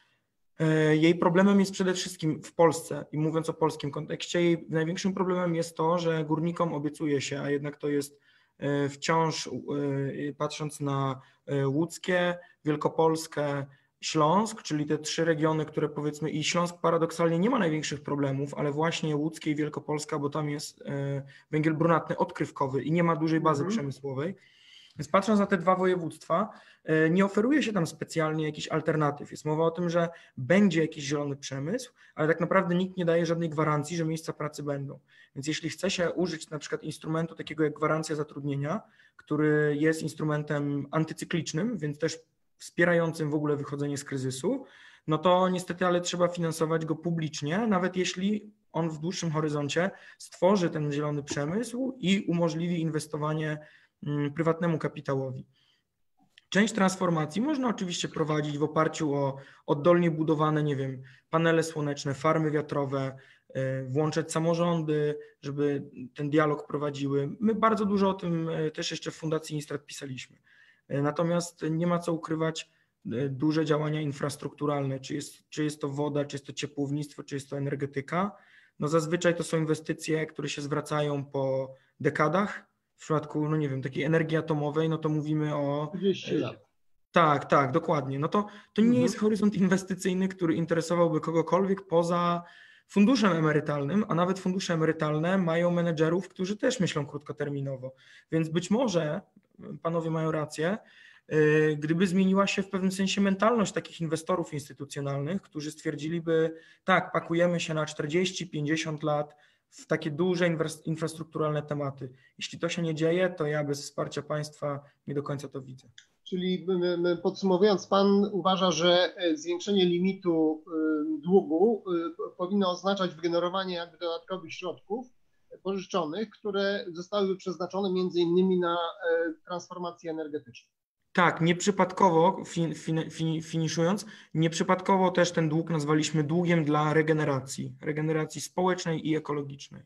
jej problemem jest przede wszystkim w Polsce i mówiąc o polskim kontekście, jej największym problemem jest to, że górnikom obiecuje się, a jednak to jest wciąż, patrząc na łódzkie, Wielkopolskę, Śląsk, czyli te trzy regiony, które powiedzmy, i Śląsk paradoksalnie nie ma największych problemów, ale właśnie łódzkie i Wielkopolska, bo tam jest węgiel brunatny odkrywkowy i nie ma dużej bazy mhm. przemysłowej. Więc patrząc na te dwa województwa, nie oferuje się tam specjalnie jakichś alternatyw. Jest mowa o tym, że będzie jakiś zielony przemysł, ale tak naprawdę nikt nie daje żadnej gwarancji, że miejsca pracy będą. Więc jeśli chce się użyć na przykład instrumentu takiego jak gwarancja zatrudnienia, który jest instrumentem antycyklicznym, więc też wspierającym w ogóle wychodzenie z kryzysu, no to niestety, ale trzeba finansować go publicznie, nawet jeśli on w dłuższym horyzoncie stworzy ten zielony przemysł i umożliwi inwestowanie prywatnemu kapitałowi. Część transformacji można oczywiście prowadzić w oparciu o oddolnie budowane, nie wiem, panele słoneczne, farmy wiatrowe, włączać samorządy, żeby ten dialog prowadziły. My bardzo dużo o tym też jeszcze w Fundacji Instrat pisaliśmy. Natomiast nie ma co ukrywać, duże działania infrastrukturalne, czy jest, czy jest to woda, czy jest to ciepłownictwo, czy jest to energetyka. No zazwyczaj to są inwestycje, które się zwracają po dekadach. W przypadku, no nie wiem, takiej energii atomowej, no to mówimy o... trzydzieści lat. Tak, tak, dokładnie. No to, to nie mhm. jest horyzont inwestycyjny, który interesowałby kogokolwiek poza funduszem emerytalnym, a nawet fundusze emerytalne mają menedżerów, którzy też myślą krótkoterminowo. Więc być może, panowie mają rację, gdyby zmieniła się w pewnym sensie mentalność takich inwestorów instytucjonalnych, którzy stwierdziliby, tak, pakujemy się na czterdzieści pięćdziesiąt lat, w takie duże infrastrukturalne tematy. Jeśli to się nie dzieje, to ja bez wsparcia państwa nie do końca to widzę. Czyli podsumowując, pan uważa, że zwiększenie limitu długu powinno oznaczać wygenerowanie jakby dodatkowych środków pożyczonych, które zostałyby przeznaczone między innymi na transformację energetyczną. Tak, nieprzypadkowo, fin, fin, fin, finiszując, nieprzypadkowo też ten dług nazwaliśmy długiem dla regeneracji, regeneracji społecznej i ekologicznej.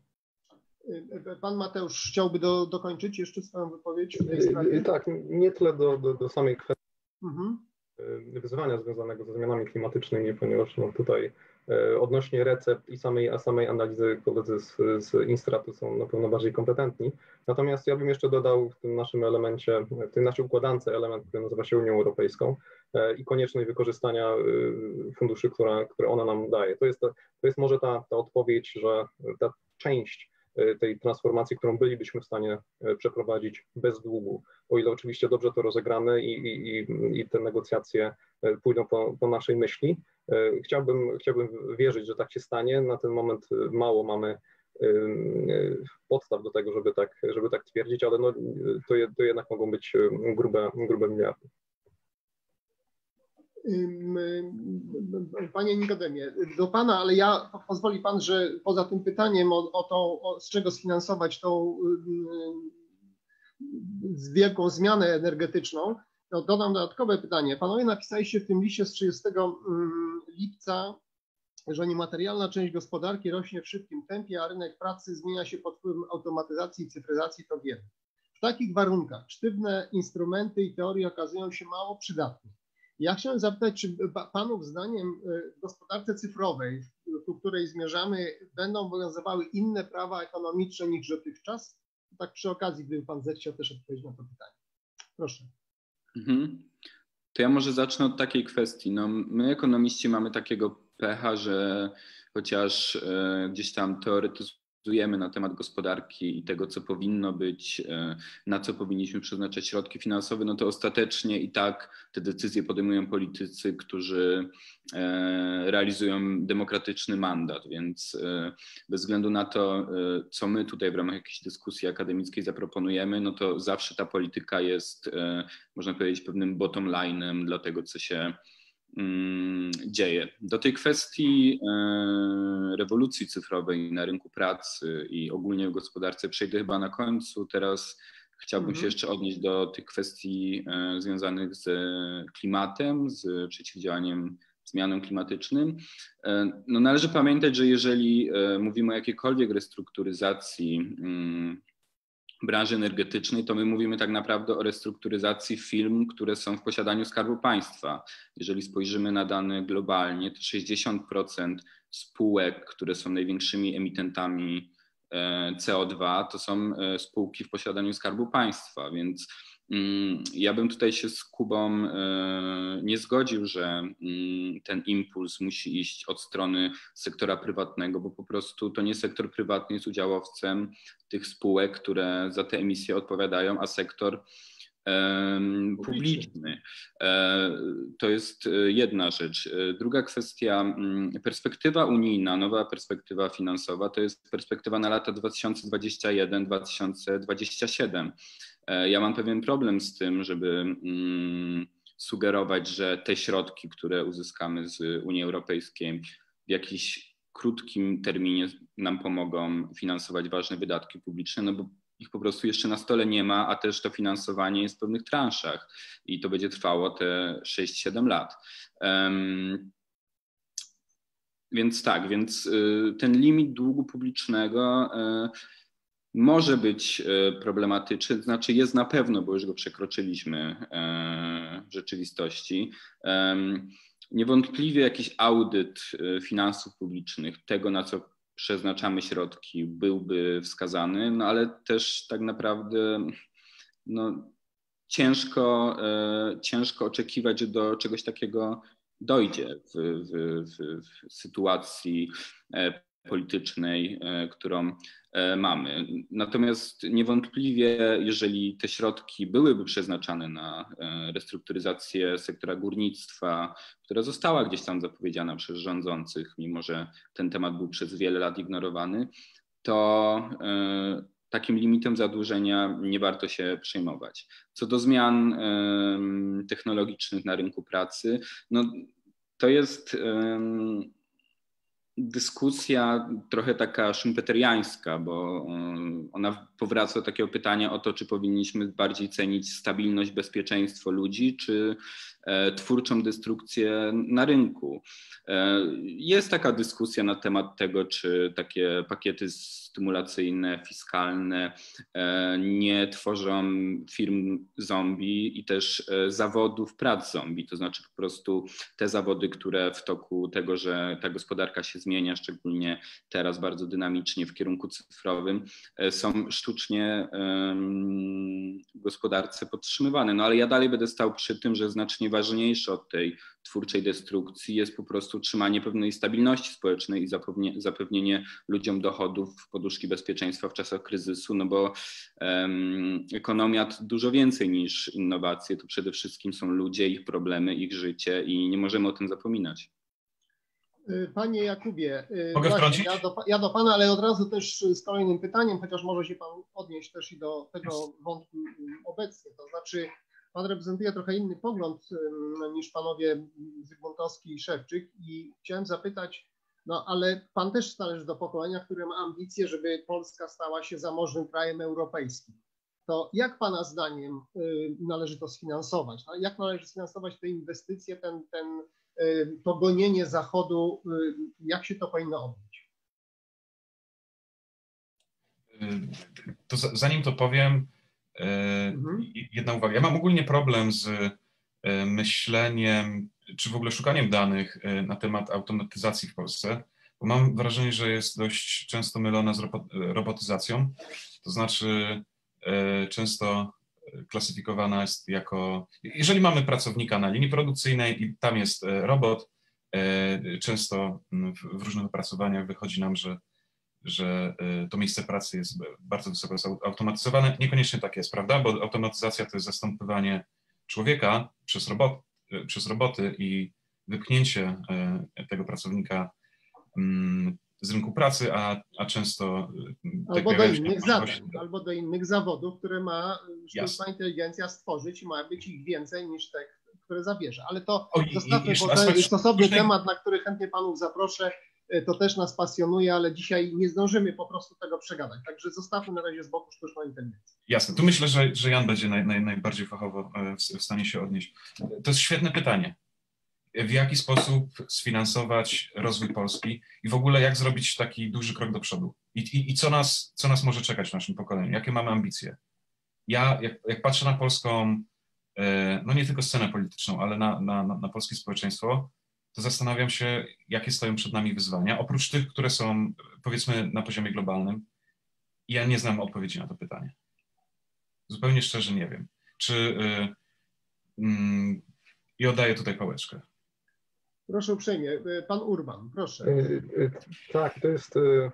Pan Mateusz chciałby do, dokończyć jeszcze swoją wypowiedź w tej sprawie? Tak, nie tyle do, do, do samej kwestii mhm. wyzwania związanego ze zmianami klimatycznymi, ponieważ no tutaj odnośnie recept i samej, a samej analizy koledzy z, z Instratu są na pewno bardziej kompetentni. Natomiast ja bym jeszcze dodał w tym naszym elemencie, w tej naszej układance element, który nazywa się Unią Europejską i konieczność wykorzystania funduszy, która, które ona nam daje. To jest, to jest może ta, ta odpowiedź, że ta część tej transformacji, którą bylibyśmy w stanie przeprowadzić bez długu, o ile oczywiście dobrze to rozegramy i, i, i te negocjacje pójdą po, po naszej myśli. Chciałbym, chciałbym wierzyć, że tak się stanie. Na ten moment mało mamy podstaw do tego, żeby tak, żeby tak twierdzić, ale no, to, to jednak mogą być grube, grube miliardy. Panie Nikodemie, do Pana, ale ja, pozwoli Pan, że poza tym pytaniem o, o to, o, z czego sfinansować tą z wielką zmianę energetyczną, to dodam dodatkowe pytanie. Panowie napisaliście w tym liście z trzydziestego lipca, że niematerialna część gospodarki rośnie w szybkim tempie, a rynek pracy zmienia się pod wpływem automatyzacji i cyfryzacji, to wiemy. W takich warunkach sztywne instrumenty i teorie okazują się mało przydatne. Ja chciałem zapytać, czy Panów zdaniem w gospodarce cyfrowej, ku której zmierzamy, będą obowiązywały inne prawa ekonomiczne niż dotychczas? Tak przy okazji, gdyby Pan zechciał też odpowiedzieć na to pytanie. Proszę. Mhm. To ja może zacznę od takiej kwestii. No, my ekonomiści mamy takiego pecha, że chociaż e, gdzieś tam teoretyzujemy na temat gospodarki i tego, co powinno być, e, na co powinniśmy przeznaczać środki finansowe, no to ostatecznie i tak te decyzje podejmują politycy, którzy e, realizują demokratyczny mandat, więc e, bez względu na to, e, co my tutaj w ramach jakiejś dyskusji akademickiej zaproponujemy, no to zawsze ta polityka jest, e, można powiedzieć, pewnym bottom line'em dla tego, co się dzieje. Do tej kwestii rewolucji cyfrowej na rynku pracy i ogólnie w gospodarce przejdę chyba na końcu. Teraz chciałbym mhm. się jeszcze odnieść do tych kwestii związanych z klimatem, z przeciwdziałaniem zmianom klimatycznym. No, należy pamiętać, że jeżeli mówimy o jakiejkolwiek restrukturyzacji branży energetycznej, to my mówimy tak naprawdę o restrukturyzacji firm, które są w posiadaniu Skarbu Państwa. Jeżeli spojrzymy na dane globalnie, to sześćdziesiąt procent spółek, które są największymi emitentami C O dwa, to są spółki w posiadaniu Skarbu Państwa, więc ja bym tutaj się z Kubą nie zgodził, że ten impuls musi iść od strony sektora prywatnego, bo po prostu to nie sektor prywatny jest udziałowcem tych spółek, które za te emisje odpowiadają, a sektor publiczny. To jest jedna rzecz. Druga kwestia, perspektywa unijna, nowa perspektywa finansowa, to jest perspektywa na lata dwa tysiące dwudziesty pierwszy do dwa tysiące dwudziestego siódmego. Ja mam pewien problem z tym, żeby sugerować, że te środki, które uzyskamy z Unii Europejskiej w jakiś krótkim terminie nam pomogą finansować ważne wydatki publiczne, no bo ich po prostu jeszcze na stole nie ma, a też to finansowanie jest w pewnych transzach i to będzie trwało te sześć siedem lat. Um, więc tak, więc y, ten limit długu publicznego y, może być y, problematyczny, znaczy jest na pewno, bo już go przekroczyliśmy y, w rzeczywistości. Y, niewątpliwie jakiś audyt y, finansów publicznych, tego na co przeznaczamy środki, byłby wskazany, no ale też tak naprawdę no, ciężko, e, ciężko oczekiwać, że do czegoś takiego dojdzie w, w, w, w sytuacji e, politycznej, e, którą e, mamy. Natomiast niewątpliwie, jeżeli te środki byłyby przeznaczane na e, restrukturyzację sektora górnictwa, która została gdzieś tam zapowiedziana przez rządzących, mimo że ten temat był przez wiele lat ignorowany, to e, takim limitem zadłużenia nie warto się przejmować. Co do zmian e, technologicznych na rynku pracy, no to jest e, dyskusja trochę taka szumpeteriańska, bo ona powraca do takiego pytania o to, czy powinniśmy bardziej cenić stabilność, bezpieczeństwo ludzi, czy twórczą destrukcję na rynku. Jest taka dyskusja na temat tego, czy takie pakiety stymulacyjne, fiskalne nie tworzą firm zombie i też zawodów prac zombie, to znaczy po prostu te zawody, które w toku tego, że ta gospodarka się zmienia, szczególnie teraz bardzo dynamicznie w kierunku cyfrowym, są sztucznie w gospodarce podtrzymywane. No ale ja dalej będę stał przy tym, że znacznie ważniejsze od tej twórczej destrukcji jest po prostu utrzymanie pewnej stabilności społecznej i zapewnienie, zapewnienie ludziom dochodów, poduszki bezpieczeństwa w czasach kryzysu, no bo um, ekonomia to dużo więcej niż innowacje, to przede wszystkim są ludzie, ich problemy, ich życie i nie możemy o tym zapominać. Panie Jakubie, Mogę właśnie, ja, do, ja do Pana, ale od razu też z kolejnym pytaniem, chociaż może się Pan odnieść też i do tego wątku obecnie, to znaczy Pan reprezentuje trochę inny pogląd niż panowie Zygmuntowski i Szewczyk i chciałem zapytać, no ale pan też należy do pokolenia, które ma ambicje, żeby Polska stała się zamożnym krajem europejskim. To jak pana zdaniem należy to sfinansować? Jak należy sfinansować te inwestycje, ten, ten, to gonienie Zachodu, jak się to powinno odbyć? To zanim to powiem, mhm. jedna uwaga. Ja mam ogólnie problem z myśleniem, czy w ogóle szukaniem danych na temat automatyzacji w Polsce, bo mam wrażenie, że jest dość często mylona z robotyzacją. To znaczy często klasyfikowana jest jako, jeżeli mamy pracownika na linii produkcyjnej i tam jest robot, często w różnych opracowaniach wychodzi nam, że, że to miejsce pracy jest bardzo wysoko zautomatyzowane. Niekoniecznie tak jest, prawda? Bo automatyzacja to jest zastępowanie człowieka przez, robot, przez roboty i wypchnięcie tego pracownika z rynku pracy, a, a często... Albo do innych zadań, albo do innych zawodów, które ma sztuczna inteligencja stworzyć i ma być ich więcej niż te, które zabierze. Ale to o, zostawmy, bo to jest stosowny sztucznej... temat, na który chętnie panów zaproszę. To też nas pasjonuje, ale dzisiaj nie zdążymy po prostu tego przegadać. Także zostawmy na razie z boku sztuczną inteligencję. Jasne. Tu myślę, że, że Jan będzie naj, naj, najbardziej fachowo w, w stanie się odnieść. To jest świetne pytanie. W jaki sposób sfinansować rozwój Polski i w ogóle jak zrobić taki duży krok do przodu? I, i, i co, nas, co nas może czekać w naszym pokoleniu? Jakie mamy ambicje? Ja, jak, jak patrzę na polską, no nie tylko scenę polityczną, ale na, na, na polskie społeczeństwo, to zastanawiam się, jakie stoją przed nami wyzwania, oprócz tych, które są, powiedzmy, na poziomie globalnym. I ja nie znam odpowiedzi na to pytanie. Zupełnie szczerze nie wiem. Czy... Yy, yy, I oddaję tutaj pałeczkę. Proszę uprzejmie, pan Urban, proszę. Tak, to jest...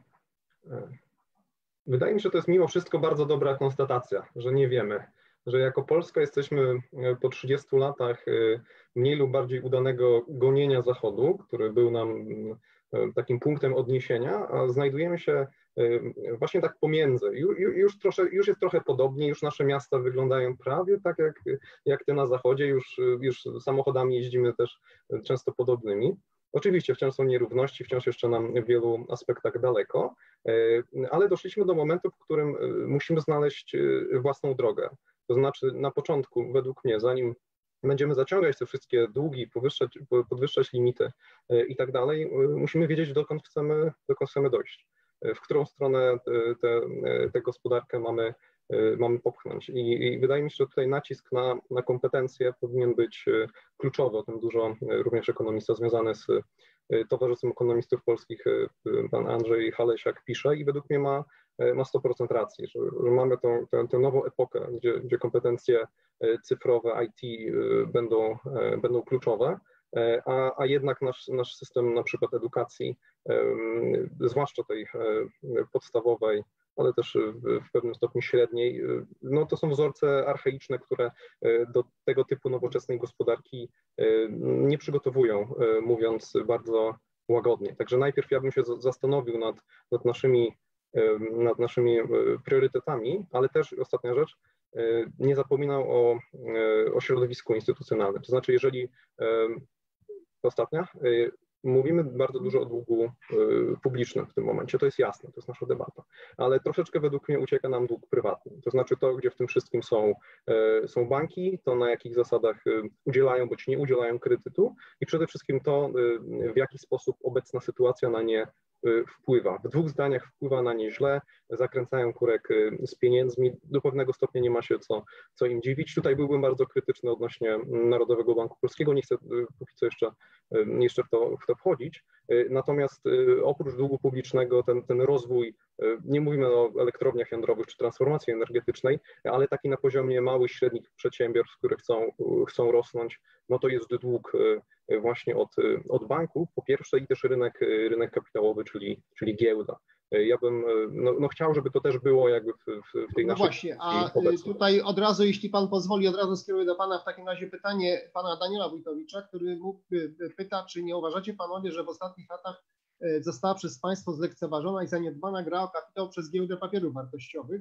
Wydaje mi się, że to jest mimo wszystko bardzo dobra konstatacja, że nie wiemy, że jako Polska jesteśmy po trzydziestu latach mniej lub bardziej udanego gonienia Zachodu, który był nam takim punktem odniesienia, a znajdujemy się właśnie tak pomiędzy. Już, już, trosze, już jest trochę podobnie, już nasze miasta wyglądają prawie tak jak, jak te na Zachodzie, już, już samochodami jeździmy też często podobnymi. Oczywiście wciąż są nierówności, wciąż jeszcze nam w wielu aspektach daleko, ale doszliśmy do momentu, w którym musimy znaleźć własną drogę. To znaczy na początku, według mnie, zanim będziemy zaciągać te wszystkie długi, podwyższać, podwyższać limity i tak dalej, musimy wiedzieć, dokąd chcemy, dokąd chcemy dojść, w którą stronę tę gospodarkę mamy, mamy popchnąć. I, I wydaje mi się, że tutaj nacisk na, na kompetencje powinien być kluczowy. O tym dużo również ekonomista związany z Towarzystwem Ekonomistów Polskich, pan Andrzej Halesiak, pisze i według mnie ma, ma sto procent racji, że, że mamy tą, tę, tę nową epokę, gdzie, gdzie kompetencje cyfrowe, I T będą, będą kluczowe, a, a jednak nasz, nasz system na przykład edukacji, zwłaszcza tej podstawowej, ale też w pewnym stopniu średniej, no to są wzorce archaiczne, które do tego typu nowoczesnej gospodarki nie przygotowują, mówiąc bardzo łagodnie. Także najpierw ja bym się zastanowił nad, nad, naszymi, nad naszymi priorytetami, ale też ostatnia rzecz, nie zapominał o, o środowisku instytucjonalnym. To znaczy, jeżeli ostatnia, mówimy bardzo dużo o długu publicznym w tym momencie, to jest jasne, to jest nasza debata, ale troszeczkę według mnie ucieka nam dług prywatny, to znaczy to, gdzie w tym wszystkim są, są banki, to na jakich zasadach udzielają bądź nie udzielają kredytu i przede wszystkim to, w jaki sposób obecna sytuacja na nie wpływa. W dwóch zdaniach wpływa na nie źle, zakręcają kurek z pieniędzmi, do pewnego stopnia nie ma się co, co im dziwić. Tutaj byłbym bardzo krytyczny odnośnie Narodowego Banku Polskiego, nie chcę póki co jeszcze, jeszcze w, to, w to wchodzić, natomiast oprócz długu publicznego ten, ten rozwój, nie mówimy o elektrowniach jądrowych czy transformacji energetycznej, ale taki na poziomie małych, średnich przedsiębiorstw, które chcą, chcą rosnąć, no to jest dług właśnie od, od banków, po pierwsze, i też rynek, rynek kapitałowy, czyli, czyli giełda. Ja bym no, no chciał, żeby to też było jakby w, w, w tej no naszej... Właśnie, a obecnej. Tutaj od razu, jeśli pan pozwoli, od razu skieruję do pana w takim razie pytanie pana Daniela Wójtowicza, który pyta, czy nie uważacie panowie, że w ostatnich latach została przez państwo zlekceważona i zaniedbana gra o kapitał przez giełdę papierów wartościowych,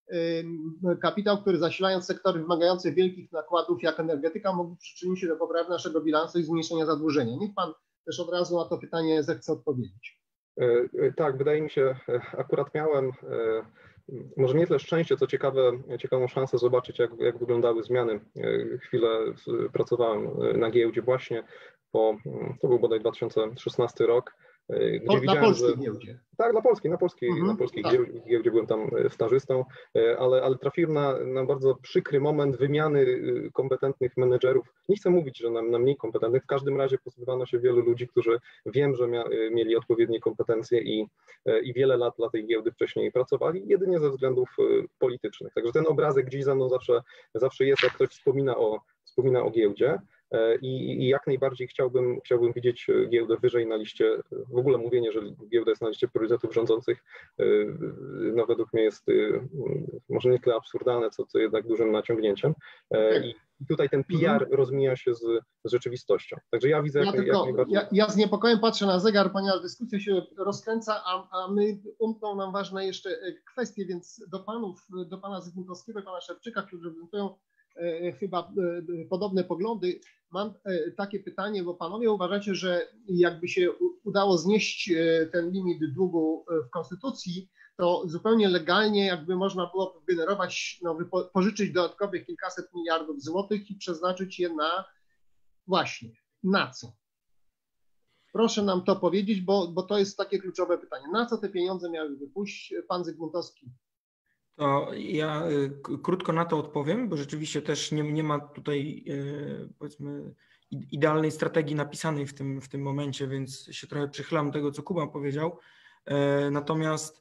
kapitał, który zasilając sektory wymagające wielkich nakładów jak energetyka mógł przyczynić się do poprawy naszego bilansu i zmniejszenia zadłużenia. Niech Pan też od razu na to pytanie zechce odpowiedzieć. Tak, wydaje mi się, akurat miałem może nie tyle szczęście, co ciekawe, ciekawą szansę zobaczyć, jak, jak wyglądały zmiany. Chwilę pracowałem na giełdzie właśnie, po, to był bodaj dwa tysiące szesnasty rok. Gdzie po, widziałem, na polskiej że, giełdzie. Tak, na polskiej, na polskiej, mhm, na polskiej tak. giełdzie, giełdzie byłem tam stażystą, ale, ale trafiłem na, na bardzo przykry moment wymiany kompetentnych menedżerów. Nie chcę mówić, że na, na mniej kompetentnych, w każdym razie pozbywano się wielu ludzi, którzy wiem, że mia, mieli odpowiednie kompetencje i, i wiele lat dla tej giełdy wcześniej pracowali, jedynie ze względów politycznych. Także ten obrazek gdzieś za mną zawsze, zawsze jest, jak ktoś wspomina o, wspomina o giełdzie. I, I jak najbardziej chciałbym, chciałbym widzieć giełdę wyżej na liście, w ogóle mówienie, że giełda jest na liście priorytetów rządzących, no według mnie jest może nie tyle absurdalne, co, co jednak dużym naciągnięciem. I tutaj ten P R rozmija się z, z rzeczywistością. Także ja widzę, ja jak, tylko, jak najbardziej... Ja, ja z niepokojem patrzę na zegar, ponieważ dyskusja się rozkręca, a, a my umkną nam ważne jeszcze kwestie, więc do panów, do pana Zygmuntowskiego i pana Szewczyka, którzy reprezentują chyba podobne poglądy. Mam takie pytanie, bo panowie uważacie, że jakby się udało znieść ten limit długu w konstytucji, to zupełnie legalnie jakby można było generować, no, pożyczyć dodatkowych kilkaset miliardów złotych i przeznaczyć je na właśnie, na co? Proszę nam to powiedzieć, bo, bo to jest takie kluczowe pytanie. Na co te pieniądze miały wypuść? Pan Zygmuntowski. To ja krótko na to odpowiem, bo rzeczywiście też nie, nie ma tutaj powiedzmy idealnej strategii napisanej w tym, w tym momencie, więc się trochę przychylam tego, co Kuba powiedział. Natomiast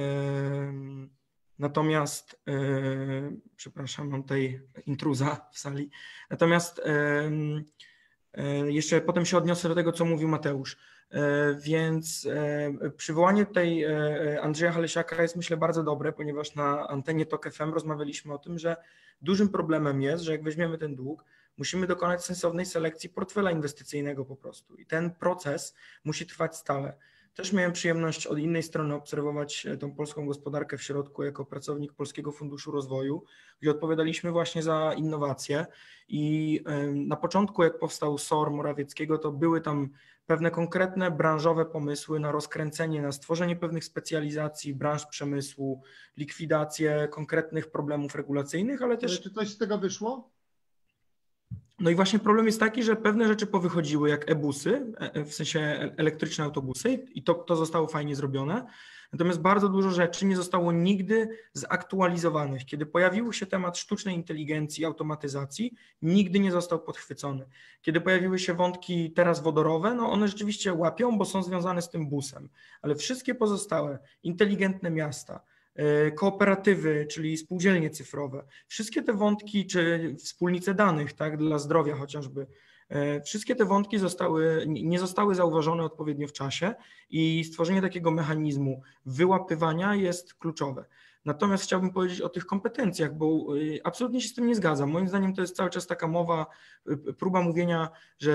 natomiast przepraszam, mam tutaj intruza w sali. Natomiast jeszcze potem się odniosę do tego, co mówił Mateusz. Więc przywołanie tutaj Andrzeja Halesiaka jest, myślę, bardzo dobre, ponieważ na antenie Tok F M rozmawialiśmy o tym, że dużym problemem jest, że jak weźmiemy ten dług, musimy dokonać sensownej selekcji portfela inwestycyjnego po prostu i ten proces musi trwać stale. Też miałem przyjemność od innej strony obserwować tą polską gospodarkę w środku jako pracownik Polskiego Funduszu Rozwoju, gdzie odpowiadaliśmy właśnie za innowacje i na początku, jak powstał S O R Morawieckiego, to były tam pewne konkretne branżowe pomysły na rozkręcenie, na stworzenie pewnych specjalizacji branż przemysłu, likwidację konkretnych problemów regulacyjnych, ale też... Ale czy coś z tego wyszło? No i właśnie problem jest taki, że pewne rzeczy powychodziły jak e-busy, w sensie elektryczne autobusy i to, to zostało fajnie zrobione, natomiast bardzo dużo rzeczy nie zostało nigdy zaktualizowanych. Kiedy pojawił się temat sztucznej inteligencji, automatyzacji, nigdy nie został podchwycony. Kiedy pojawiły się wątki teraz wodorowe, no one rzeczywiście łapią, bo są związane z tym busem, ale wszystkie pozostałe, inteligentne miasta, kooperatywy, czyli spółdzielnie cyfrowe, wszystkie te wątki, czy wspólnice danych, tak, dla zdrowia chociażby, wszystkie te wątki zostały, nie zostały zauważone odpowiednio w czasie i stworzenie takiego mechanizmu wyłapywania jest kluczowe. Natomiast chciałbym powiedzieć o tych kompetencjach, bo absolutnie się z tym nie zgadzam. Moim zdaniem to jest cały czas taka mowa, próba mówienia, że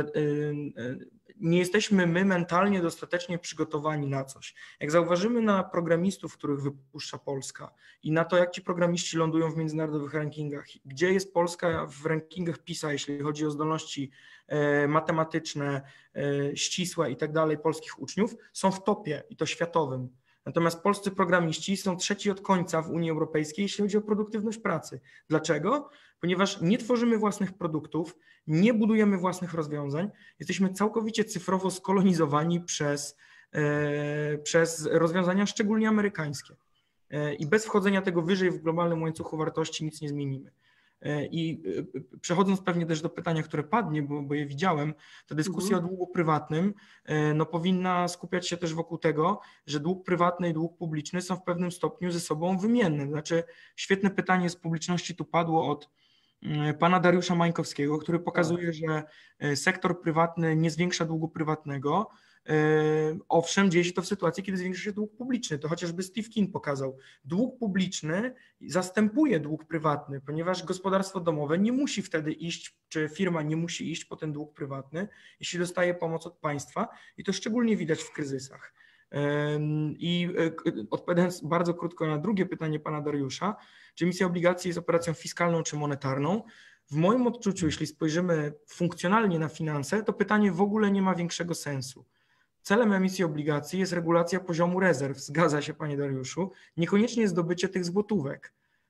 nie jesteśmy my mentalnie dostatecznie przygotowani na coś. Jak zauważymy na programistów, których wypuszcza Polska i na to, jak ci programiści lądują w międzynarodowych rankingach, gdzie jest Polska w rankingach PISA, jeśli chodzi o zdolności matematyczne, ścisłe i tak dalej polskich uczniów, są w topie i to światowym. Natomiast polscy programiści są trzeci od końca w Unii Europejskiej, jeśli chodzi o produktywność pracy. Dlaczego? Ponieważ nie tworzymy własnych produktów, nie budujemy własnych rozwiązań, jesteśmy całkowicie cyfrowo skolonizowani przez, e, przez rozwiązania szczególnie amerykańskie. E, I bez wchodzenia tego wyżej w globalnym łańcuchu wartości nic nie zmienimy. I przechodząc pewnie też do pytania, które padnie, bo, bo je widziałem, ta dyskusja mhm. o długu prywatnym no, powinna skupiać się też wokół tego, że dług prywatny i dług publiczny są w pewnym stopniu ze sobą wymienne. Znaczy, świetne pytanie z publiczności tu padło od pana Dariusza Mańkowskiego, który pokazuje, że sektor prywatny nie zwiększa długu prywatnego. Owszem, dzieje się to w sytuacji, kiedy zwiększa się dług publiczny. To chociażby Steve Kin pokazał. Dług publiczny zastępuje dług prywatny, ponieważ gospodarstwo domowe nie musi wtedy iść, czy firma nie musi iść po ten dług prywatny, jeśli dostaje pomoc od państwa i to szczególnie widać w kryzysach. I odpowiadając bardzo krótko na drugie pytanie pana Dariusza, czy emisja obligacji jest operacją fiskalną czy monetarną? W moim odczuciu, jeśli spojrzymy funkcjonalnie na finanse, to pytanie w ogóle nie ma większego sensu. Celem emisji obligacji jest regulacja poziomu rezerw, zgadza się panie Dariuszu, niekoniecznie zdobycie tych złotówek.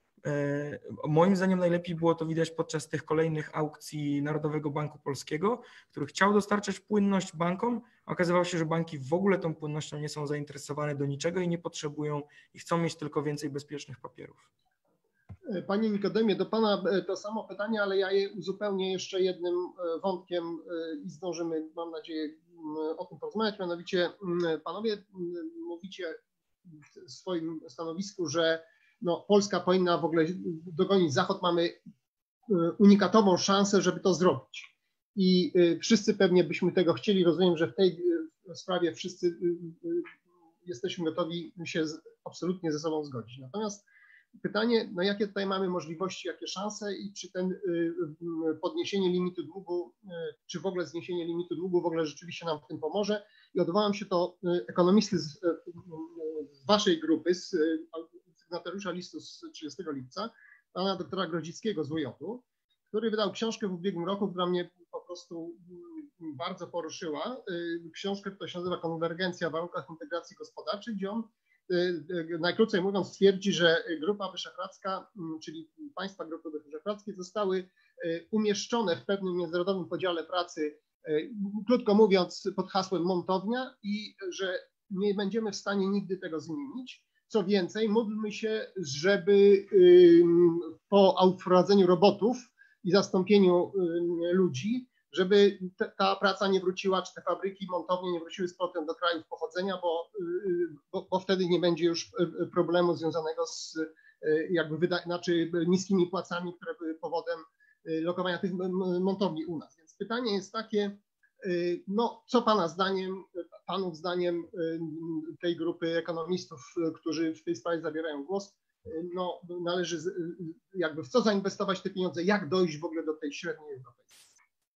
Moim zdaniem najlepiej było to widać podczas tych kolejnych aukcji Narodowego Banku Polskiego, który chciał dostarczać płynność bankom, a okazywało się, że banki w ogóle tą płynnością nie są zainteresowane do niczego i nie potrzebują i chcą mieć tylko więcej bezpiecznych papierów. Panie Nikodemie, do pana to samo pytanie, ale ja je uzupełnię jeszcze jednym wątkiem i zdążymy, mam nadzieję, o tym porozmawiać. Mianowicie panowie mówicie w swoim stanowisku, że no, Polska powinna w ogóle dogonić Zachód. Mamy unikatową szansę, żeby to zrobić. I wszyscy pewnie byśmy tego chcieli. Rozumiem, że w tej sprawie wszyscy jesteśmy gotowi się absolutnie ze sobą zgodzić. Natomiast pytanie, no jakie tutaj mamy możliwości, jakie szanse i czy ten podniesienie limitu długu, czy w ogóle zniesienie limitu długu w ogóle rzeczywiście nam w tym pomoże. I odwołam się do ekonomisty z, z waszej grupy, z sygnatariusza listu z trzydziestego lipca, pana doktora Grodzickiego z U J u, który wydał książkę w ubiegłym roku, która mnie po prostu bardzo poruszyła. Książkę, która się nazywa Konwergencja w warunkach integracji gospodarczej, gdzie on najkrócej mówiąc twierdzi, że Grupa Wyszehradzka, czyli państwa Grupy Wyszehradzkiej zostały umieszczone w pewnym międzynarodowym podziale pracy, krótko mówiąc pod hasłem montownia i że nie będziemy w stanie nigdy tego zmienić. Co więcej, módlmy się, żeby po wprowadzeniu robotów i zastąpieniu ludzi, żeby ta praca nie wróciła, czy te fabryki, montownie nie wróciły z powrotem do krajów pochodzenia, bo, bo, bo wtedy nie będzie już problemu związanego z jakby wyda- znaczy niskimi płacami, które były powodem lokowania tych montowni u nas. Więc pytanie jest takie, no co pana zdaniem, panów zdaniem tej grupy ekonomistów, którzy w tej sprawie zabierają głos, no należy jakby w co zainwestować te pieniądze, jak dojść w ogóle do tej średniej europejskiej?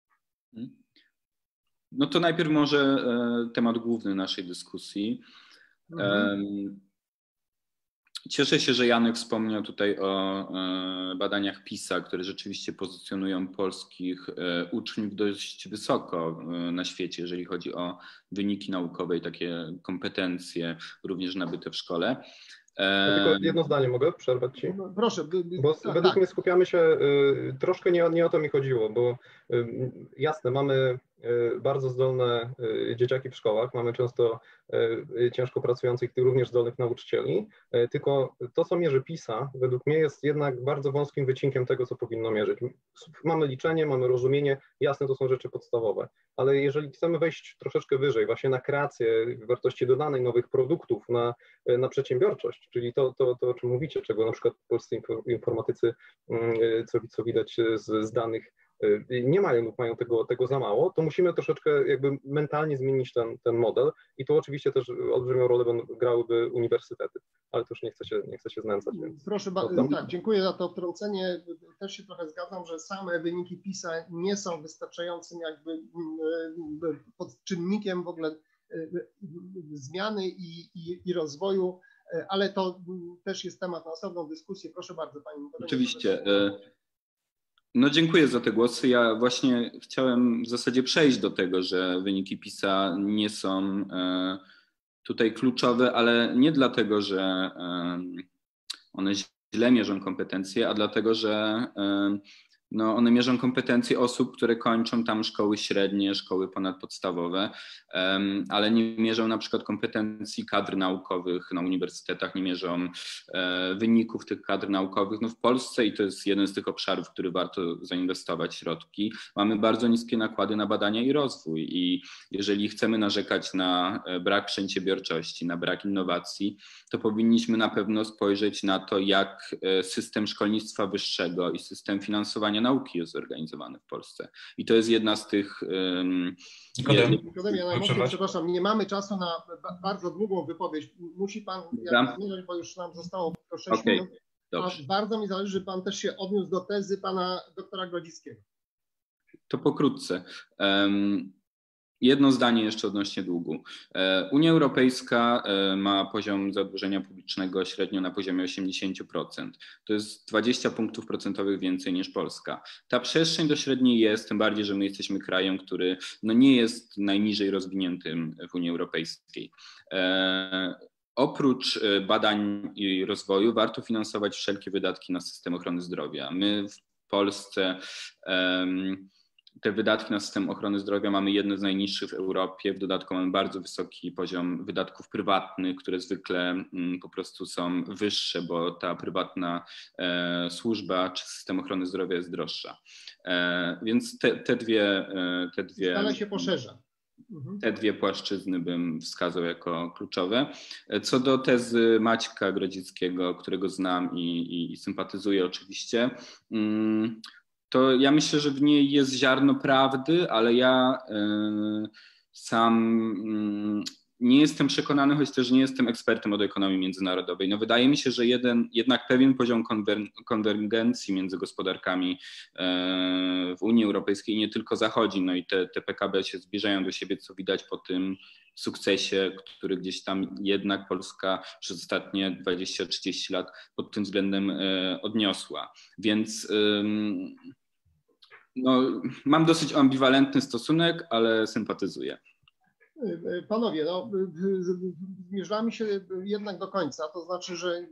No to najpierw może temat główny naszej dyskusji. Mhm. Cieszę się, że Janek wspomniał tutaj o badaniach PISA, które rzeczywiście pozycjonują polskich uczniów dość wysoko na świecie, jeżeli chodzi o wyniki naukowe i takie kompetencje również nabyte w szkole. Ja tylko jedno zdanie mogę przerwać ci? No, proszę. Bo tak, według tak. mnie skupiamy się, y, troszkę nie, nie o to mi chodziło, bo y, jasne, mamy y, bardzo zdolne y, dzieciaki w szkołach, mamy często y, ciężko pracujących, również zdolnych nauczycieli, y, tylko to, co mierzy PISA, według mnie jest jednak bardzo wąskim wycinkiem tego, co powinno mierzyć. Mamy liczenie, mamy rozumienie, jasne, to są rzeczy podstawowe, ale jeżeli chcemy wejść troszeczkę wyżej, właśnie na kreację wartości dodanej, nowych produktów, na, na przedsiębiorczość, czyli to, to, to, o czym mówicie, czego na przykład polscy informatycy, co, co widać z, z danych, nie mają lub mają tego, tego za mało, to musimy troszeczkę jakby mentalnie zmienić ten, ten model i tu oczywiście też olbrzymią rolę będą grałyby uniwersytety, ale to już nie chcę się, nie chcę się znęcać. Więc proszę bardzo, tak, dziękuję za to wtrącenie. Też się trochę zgadzam, że same wyniki PISA nie są wystarczającym jakby czynnikiem w ogóle zmiany i, i, i rozwoju, ale to też jest temat na osobną dyskusję. Proszę bardzo, pani. Oczywiście. No dziękuję za te głosy. Ja właśnie chciałem w zasadzie przejść do tego, że wyniki PISA nie są tutaj kluczowe, ale nie dlatego, że one źle mierzą kompetencje, a dlatego, że no one mierzą kompetencje osób, które kończą tam szkoły średnie, szkoły ponadpodstawowe, ale nie mierzą na przykład kompetencji kadr naukowych na uniwersytetach, nie mierzą wyników tych kadr naukowych. No w Polsce, i to jest jeden z tych obszarów, w który warto zainwestować środki, mamy bardzo niskie nakłady na badania i rozwój i jeżeli chcemy narzekać na brak przedsiębiorczości, na brak innowacji, to powinniśmy na pewno spojrzeć na to, jak system szkolnictwa wyższego i system finansowania nauki jest zorganizowany w Polsce. I to jest jedna z tych... Um, Nikodem, Nikodem, ja najmocniej przepraszam, nie mamy czasu na bardzo długą wypowiedź. Musi pan zmierzyć, bo już nam zostało tylko sześć okay, minut. A bardzo mi zależy, żeby pan też się odniósł do tezy pana doktora Grodzickiego. To pokrótce. Um, Jedno zdanie jeszcze odnośnie długu. Unia Europejska ma poziom zadłużenia publicznego średnio na poziomie osiemdziesiąt procent. To jest dwadzieścia punktów procentowych więcej niż Polska. Ta przestrzeń do średniej jest, tym bardziej, że my jesteśmy krajem, który no nie jest najniżej rozwiniętym w Unii Europejskiej. Oprócz badań i rozwoju warto finansować wszelkie wydatki na system ochrony zdrowia. My w Polsce um, te wydatki na system ochrony zdrowia mamy jedne z najniższych w Europie. W dodatku mamy bardzo wysoki poziom wydatków prywatnych, które zwykle um, po prostu są wyższe, bo ta prywatna e, służba czy system ochrony zdrowia jest droższa. E, więc te, te dwie... E, te dwie Skala się poszerza. Te dwie płaszczyzny bym wskazał jako kluczowe. Co do tezy Maćka Grodzickiego, którego znam i, i, i sympatyzuję oczywiście, to ja myślę, że w niej jest ziarno prawdy, ale ja y, sam y, nie jestem przekonany, choć też nie jestem ekspertem od ekonomii międzynarodowej. No wydaje mi się, że jeden, jednak pewien poziom konwer- konwergencji między gospodarkami y, w Unii Europejskiej nie tylko zachodzi, no i te, te P K B się zbliżają do siebie, co widać po tym sukcesie, który gdzieś tam jednak Polska przez ostatnie dwadzieścia trzydzieści lat pod tym względem y, odniosła. Więc y, no, mam dosyć ambiwalentny stosunek, ale sympatyzuję. Panowie, no, zmierzamy się jednak do końca, to znaczy, że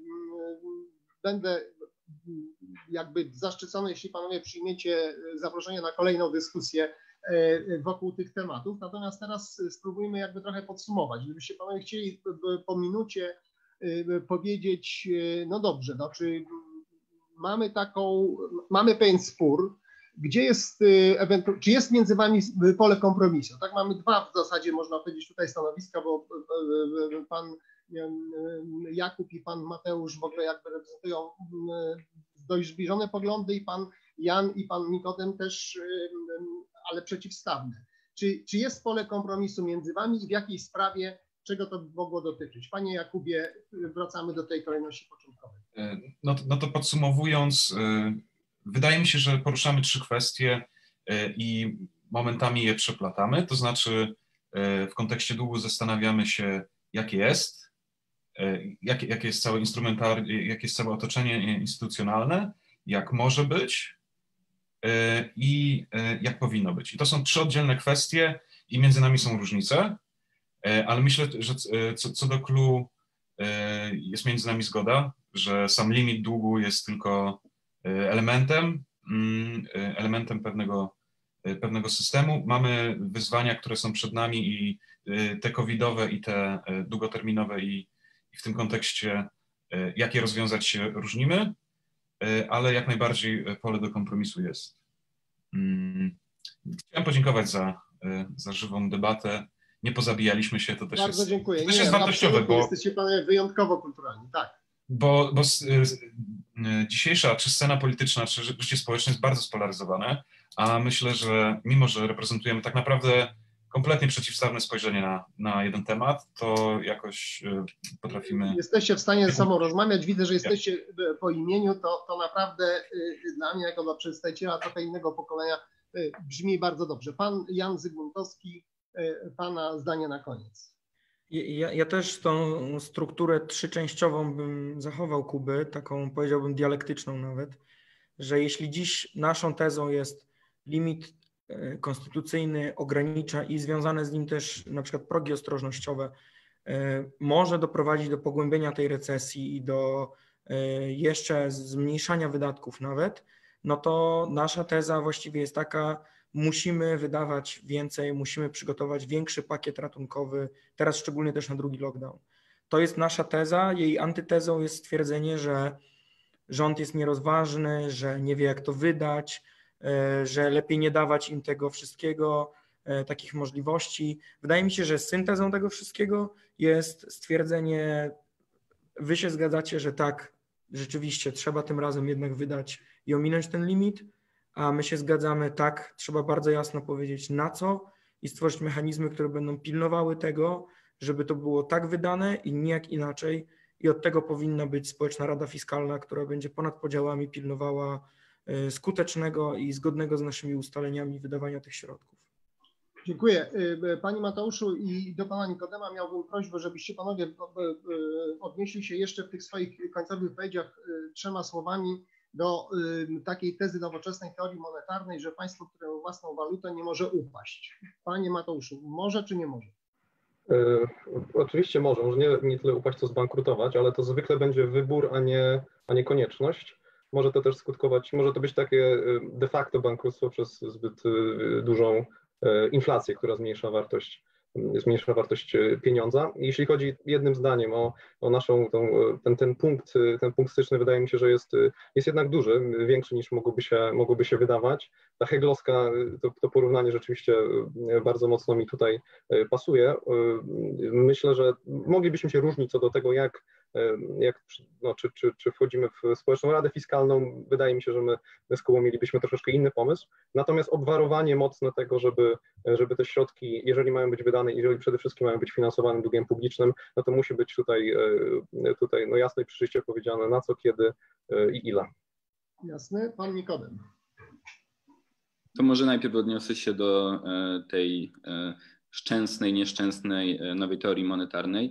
będę jakby zaszczycony, jeśli panowie przyjmiecie zaproszenie na kolejną dyskusję wokół tych tematów. Natomiast teraz spróbujmy jakby trochę podsumować. Gdybyście panowie chcieli po minucie powiedzieć, no dobrze, no, czy mamy taką, mamy pewien spór, gdzie jest, czy jest między wami pole kompromisu? Tak, mamy dwa w zasadzie, można powiedzieć, tutaj stanowiska, bo pan Jakub i pan Mateusz w ogóle jakby reprezentują dość zbliżone poglądy i pan Jan i pan Nikodem też, ale przeciwstawne. Czy, czy jest pole kompromisu między wami i w jakiej sprawie, czego to by mogło dotyczyć? Panie Jakubie, wracamy do tej kolejności początkowej. No, no to podsumowując, wydaje mi się, że poruszamy trzy kwestie i momentami je przeplatamy, to znaczy w kontekście długu zastanawiamy się, jakie jest, jakie, jakie jest całe instrumentarium, jakie jest całe otoczenie instytucjonalne, jak może być i jak powinno być. I to są trzy oddzielne kwestie i między nami są różnice, ale myślę, że co, co do clou jest między nami zgoda, że sam limit długu jest tylko elementem, elementem pewnego, pewnego systemu. Mamy wyzwania, które są przed nami i te covidowe i te długoterminowe i, i w tym kontekście jak je rozwiązać się różnimy, ale jak najbardziej pole do kompromisu jest. Chciałem podziękować za, za żywą debatę. Nie pozabijaliśmy się, to też Bardzo jest, dziękuję. to też Nie, jest wartościowe, bo jesteście panowie wyjątkowo kulturalni, tak. Bo, bo dzisiejsza czy scena polityczna, czy życie społeczne jest bardzo spolaryzowane, a myślę, że mimo, że reprezentujemy tak naprawdę kompletnie przeciwstawne spojrzenie na, na jeden temat, to jakoś potrafimy... Jesteście w stanie ze sobą rozmawiać, widzę, że jesteście po imieniu, to, to naprawdę dla mnie, jako dla przedstawiciela trochę innego pokolenia, brzmi bardzo dobrze. Pan Jan Zygmuntowski, pana zdanie na koniec. Ja, ja też tą strukturę trzyczęściową bym zachował Kuby, taką powiedziałbym dialektyczną nawet, że jeśli dziś naszą tezą jest limit konstytucyjny, ogranicza i związane z nim też na przykład progi ostrożnościowe, może doprowadzić do pogłębienia tej recesji i do jeszcze zmniejszania wydatków nawet, no to nasza teza właściwie jest taka, musimy wydawać więcej, musimy przygotować większy pakiet ratunkowy, teraz szczególnie też na drugi lockdown. To jest nasza teza, jej antytezą jest stwierdzenie, że rząd jest nierozważny, że nie wie jak to wydać, że lepiej nie dawać im tego wszystkiego, takich możliwości. Wydaje mi się, że syntezą tego wszystkiego jest stwierdzenie, wy się zgadzacie, że tak, rzeczywiście trzeba tym razem jednak wydać i ominąć ten limit, a my się zgadzamy, tak, trzeba bardzo jasno powiedzieć na co i stworzyć mechanizmy, które będą pilnowały tego, żeby to było tak wydane i nijak inaczej i od tego powinna być społeczna rada fiskalna, która będzie ponad podziałami pilnowała skutecznego i zgodnego z naszymi ustaleniami wydawania tych środków. Dziękuję. Panie Mateuszu i do Pana Nikodema miałbym prośbę, żebyście Panowie odnieśli się jeszcze w tych swoich końcowych wypowiedziach trzema słowami do takiej tezy nowoczesnej teorii monetarnej, że państwo, które ma własną walutę, nie może upaść. Panie Mateuszu, może czy nie może? Yy, oczywiście może, może nie, nie tyle upaść, co zbankrutować, ale to zwykle będzie wybór, a nie, a nie konieczność. Może to też skutkować, może to być takie de facto bankructwo przez zbyt dużą inflację, która zmniejsza wartość, zmniejsza wartość pieniądza. I jeśli chodzi jednym zdaniem o, o naszą, tą, ten, ten, punkt, ten punkt styczny, wydaje mi się, że jest, jest jednak duży, większy niż mogłoby się, mogłoby się wydawać. Ta heglowska, to, to porównanie rzeczywiście bardzo mocno mi tutaj pasuje. Myślę, że moglibyśmy się różnić co do tego, jak Jak, no, czy, czy, czy wchodzimy w Społeczną Radę Fiskalną. Wydaje mi się, że my, my z Kubą mielibyśmy troszeczkę inny pomysł. Natomiast obwarowanie mocne tego, żeby, żeby te środki, jeżeli mają być wydane, jeżeli przede wszystkim mają być finansowane długiem publicznym, no to musi być tutaj, tutaj no jasno i przejrzyście powiedziane na co, kiedy i ile. Jasne. Pan Nikodem. To może najpierw odniosę się do tej szczęsnej, nieszczęsnej nowej teorii monetarnej.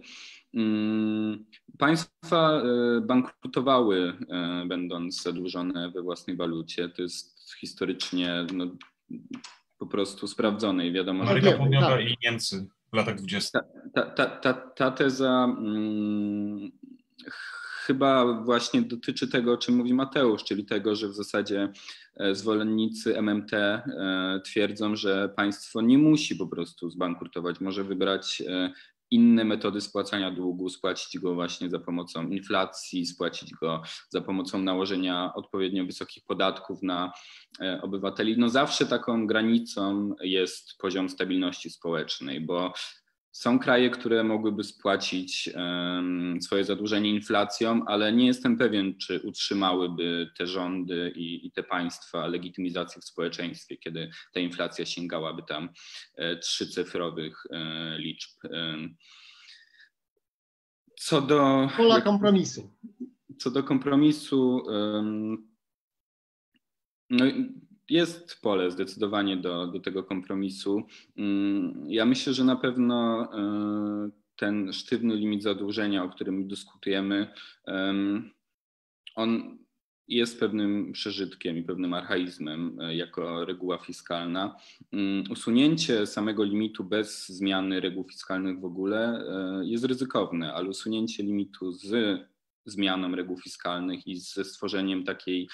Państwa bankrutowały, będąc zadłużone we własnej walucie. To jest historycznie no, po prostu sprawdzone i wiadomo, że... Ameryka Południowa i Niemcy w latach dwudziestych. Ta, ta, ta, ta teza hmm, chyba właśnie dotyczy tego, o czym mówi Mateusz, czyli tego, że w zasadzie zwolennicy M M T twierdzą, że państwo nie musi po prostu zbankrutować, może wybrać inne metody spłacania długu, spłacić go właśnie za pomocą inflacji, spłacić go za pomocą nałożenia odpowiednio wysokich podatków na obywateli. No zawsze taką granicą jest poziom stabilności społecznej, bo są kraje, które mogłyby spłacić um, swoje zadłużenie inflacją, ale nie jestem pewien, czy utrzymałyby te rządy i, i te państwa legitymizację w społeczeństwie, kiedy ta inflacja sięgałaby tam e, trzycyfrowych e, liczb. E, co do... Pola kompromisu. Co do kompromisu, um, no jest pole zdecydowanie do, do tego kompromisu. Ja myślę, że na pewno ten sztywny limit zadłużenia, o którym dyskutujemy, on jest pewnym przeżytkiem i pewnym archaizmem jako reguła fiskalna. Usunięcie samego limitu bez zmiany reguł fiskalnych w ogóle jest ryzykowne, ale usunięcie limitu z zmianą reguł fiskalnych i ze stworzeniem takiej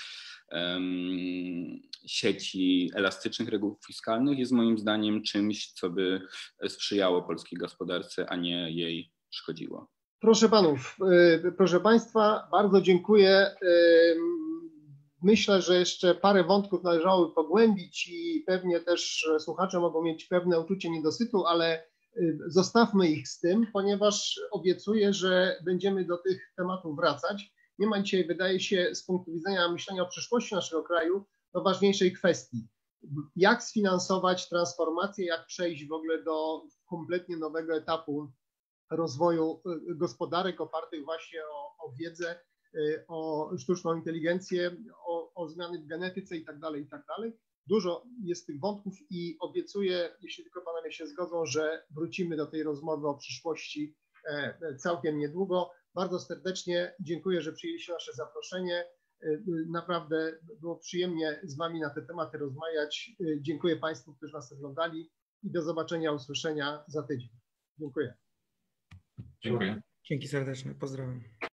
sieci elastycznych reguł fiskalnych jest moim zdaniem czymś, co by sprzyjało polskiej gospodarce, a nie jej szkodziło. Proszę panów, proszę państwa, bardzo dziękuję. Myślę, że jeszcze parę wątków należałoby pogłębić i pewnie też słuchacze mogą mieć pewne uczucie niedosytu, ale zostawmy ich z tym, ponieważ obiecuję, że będziemy do tych tematów wracać. Nie ma dzisiaj, wydaje się, z punktu widzenia myślenia o przyszłości naszego kraju, do ważniejszej kwestii. Jak sfinansować transformację, jak przejść w ogóle do kompletnie nowego etapu rozwoju gospodarek opartych właśnie o, o wiedzę, o sztuczną inteligencję, o, o zmiany w genetyce i tak dalej, i tak dalej. Dużo jest tych wątków i obiecuję, jeśli tylko panowie się zgodzą, że wrócimy do tej rozmowy o przyszłości całkiem niedługo. Bardzo serdecznie dziękuję, że przyjęliście nasze zaproszenie. Naprawdę było przyjemnie z wami na te tematy rozmawiać. Dziękuję państwu, którzy nas oglądali i do zobaczenia, usłyszenia za tydzień. Dziękuję. Dziękuję. Dzięki serdeczne, pozdrawiam.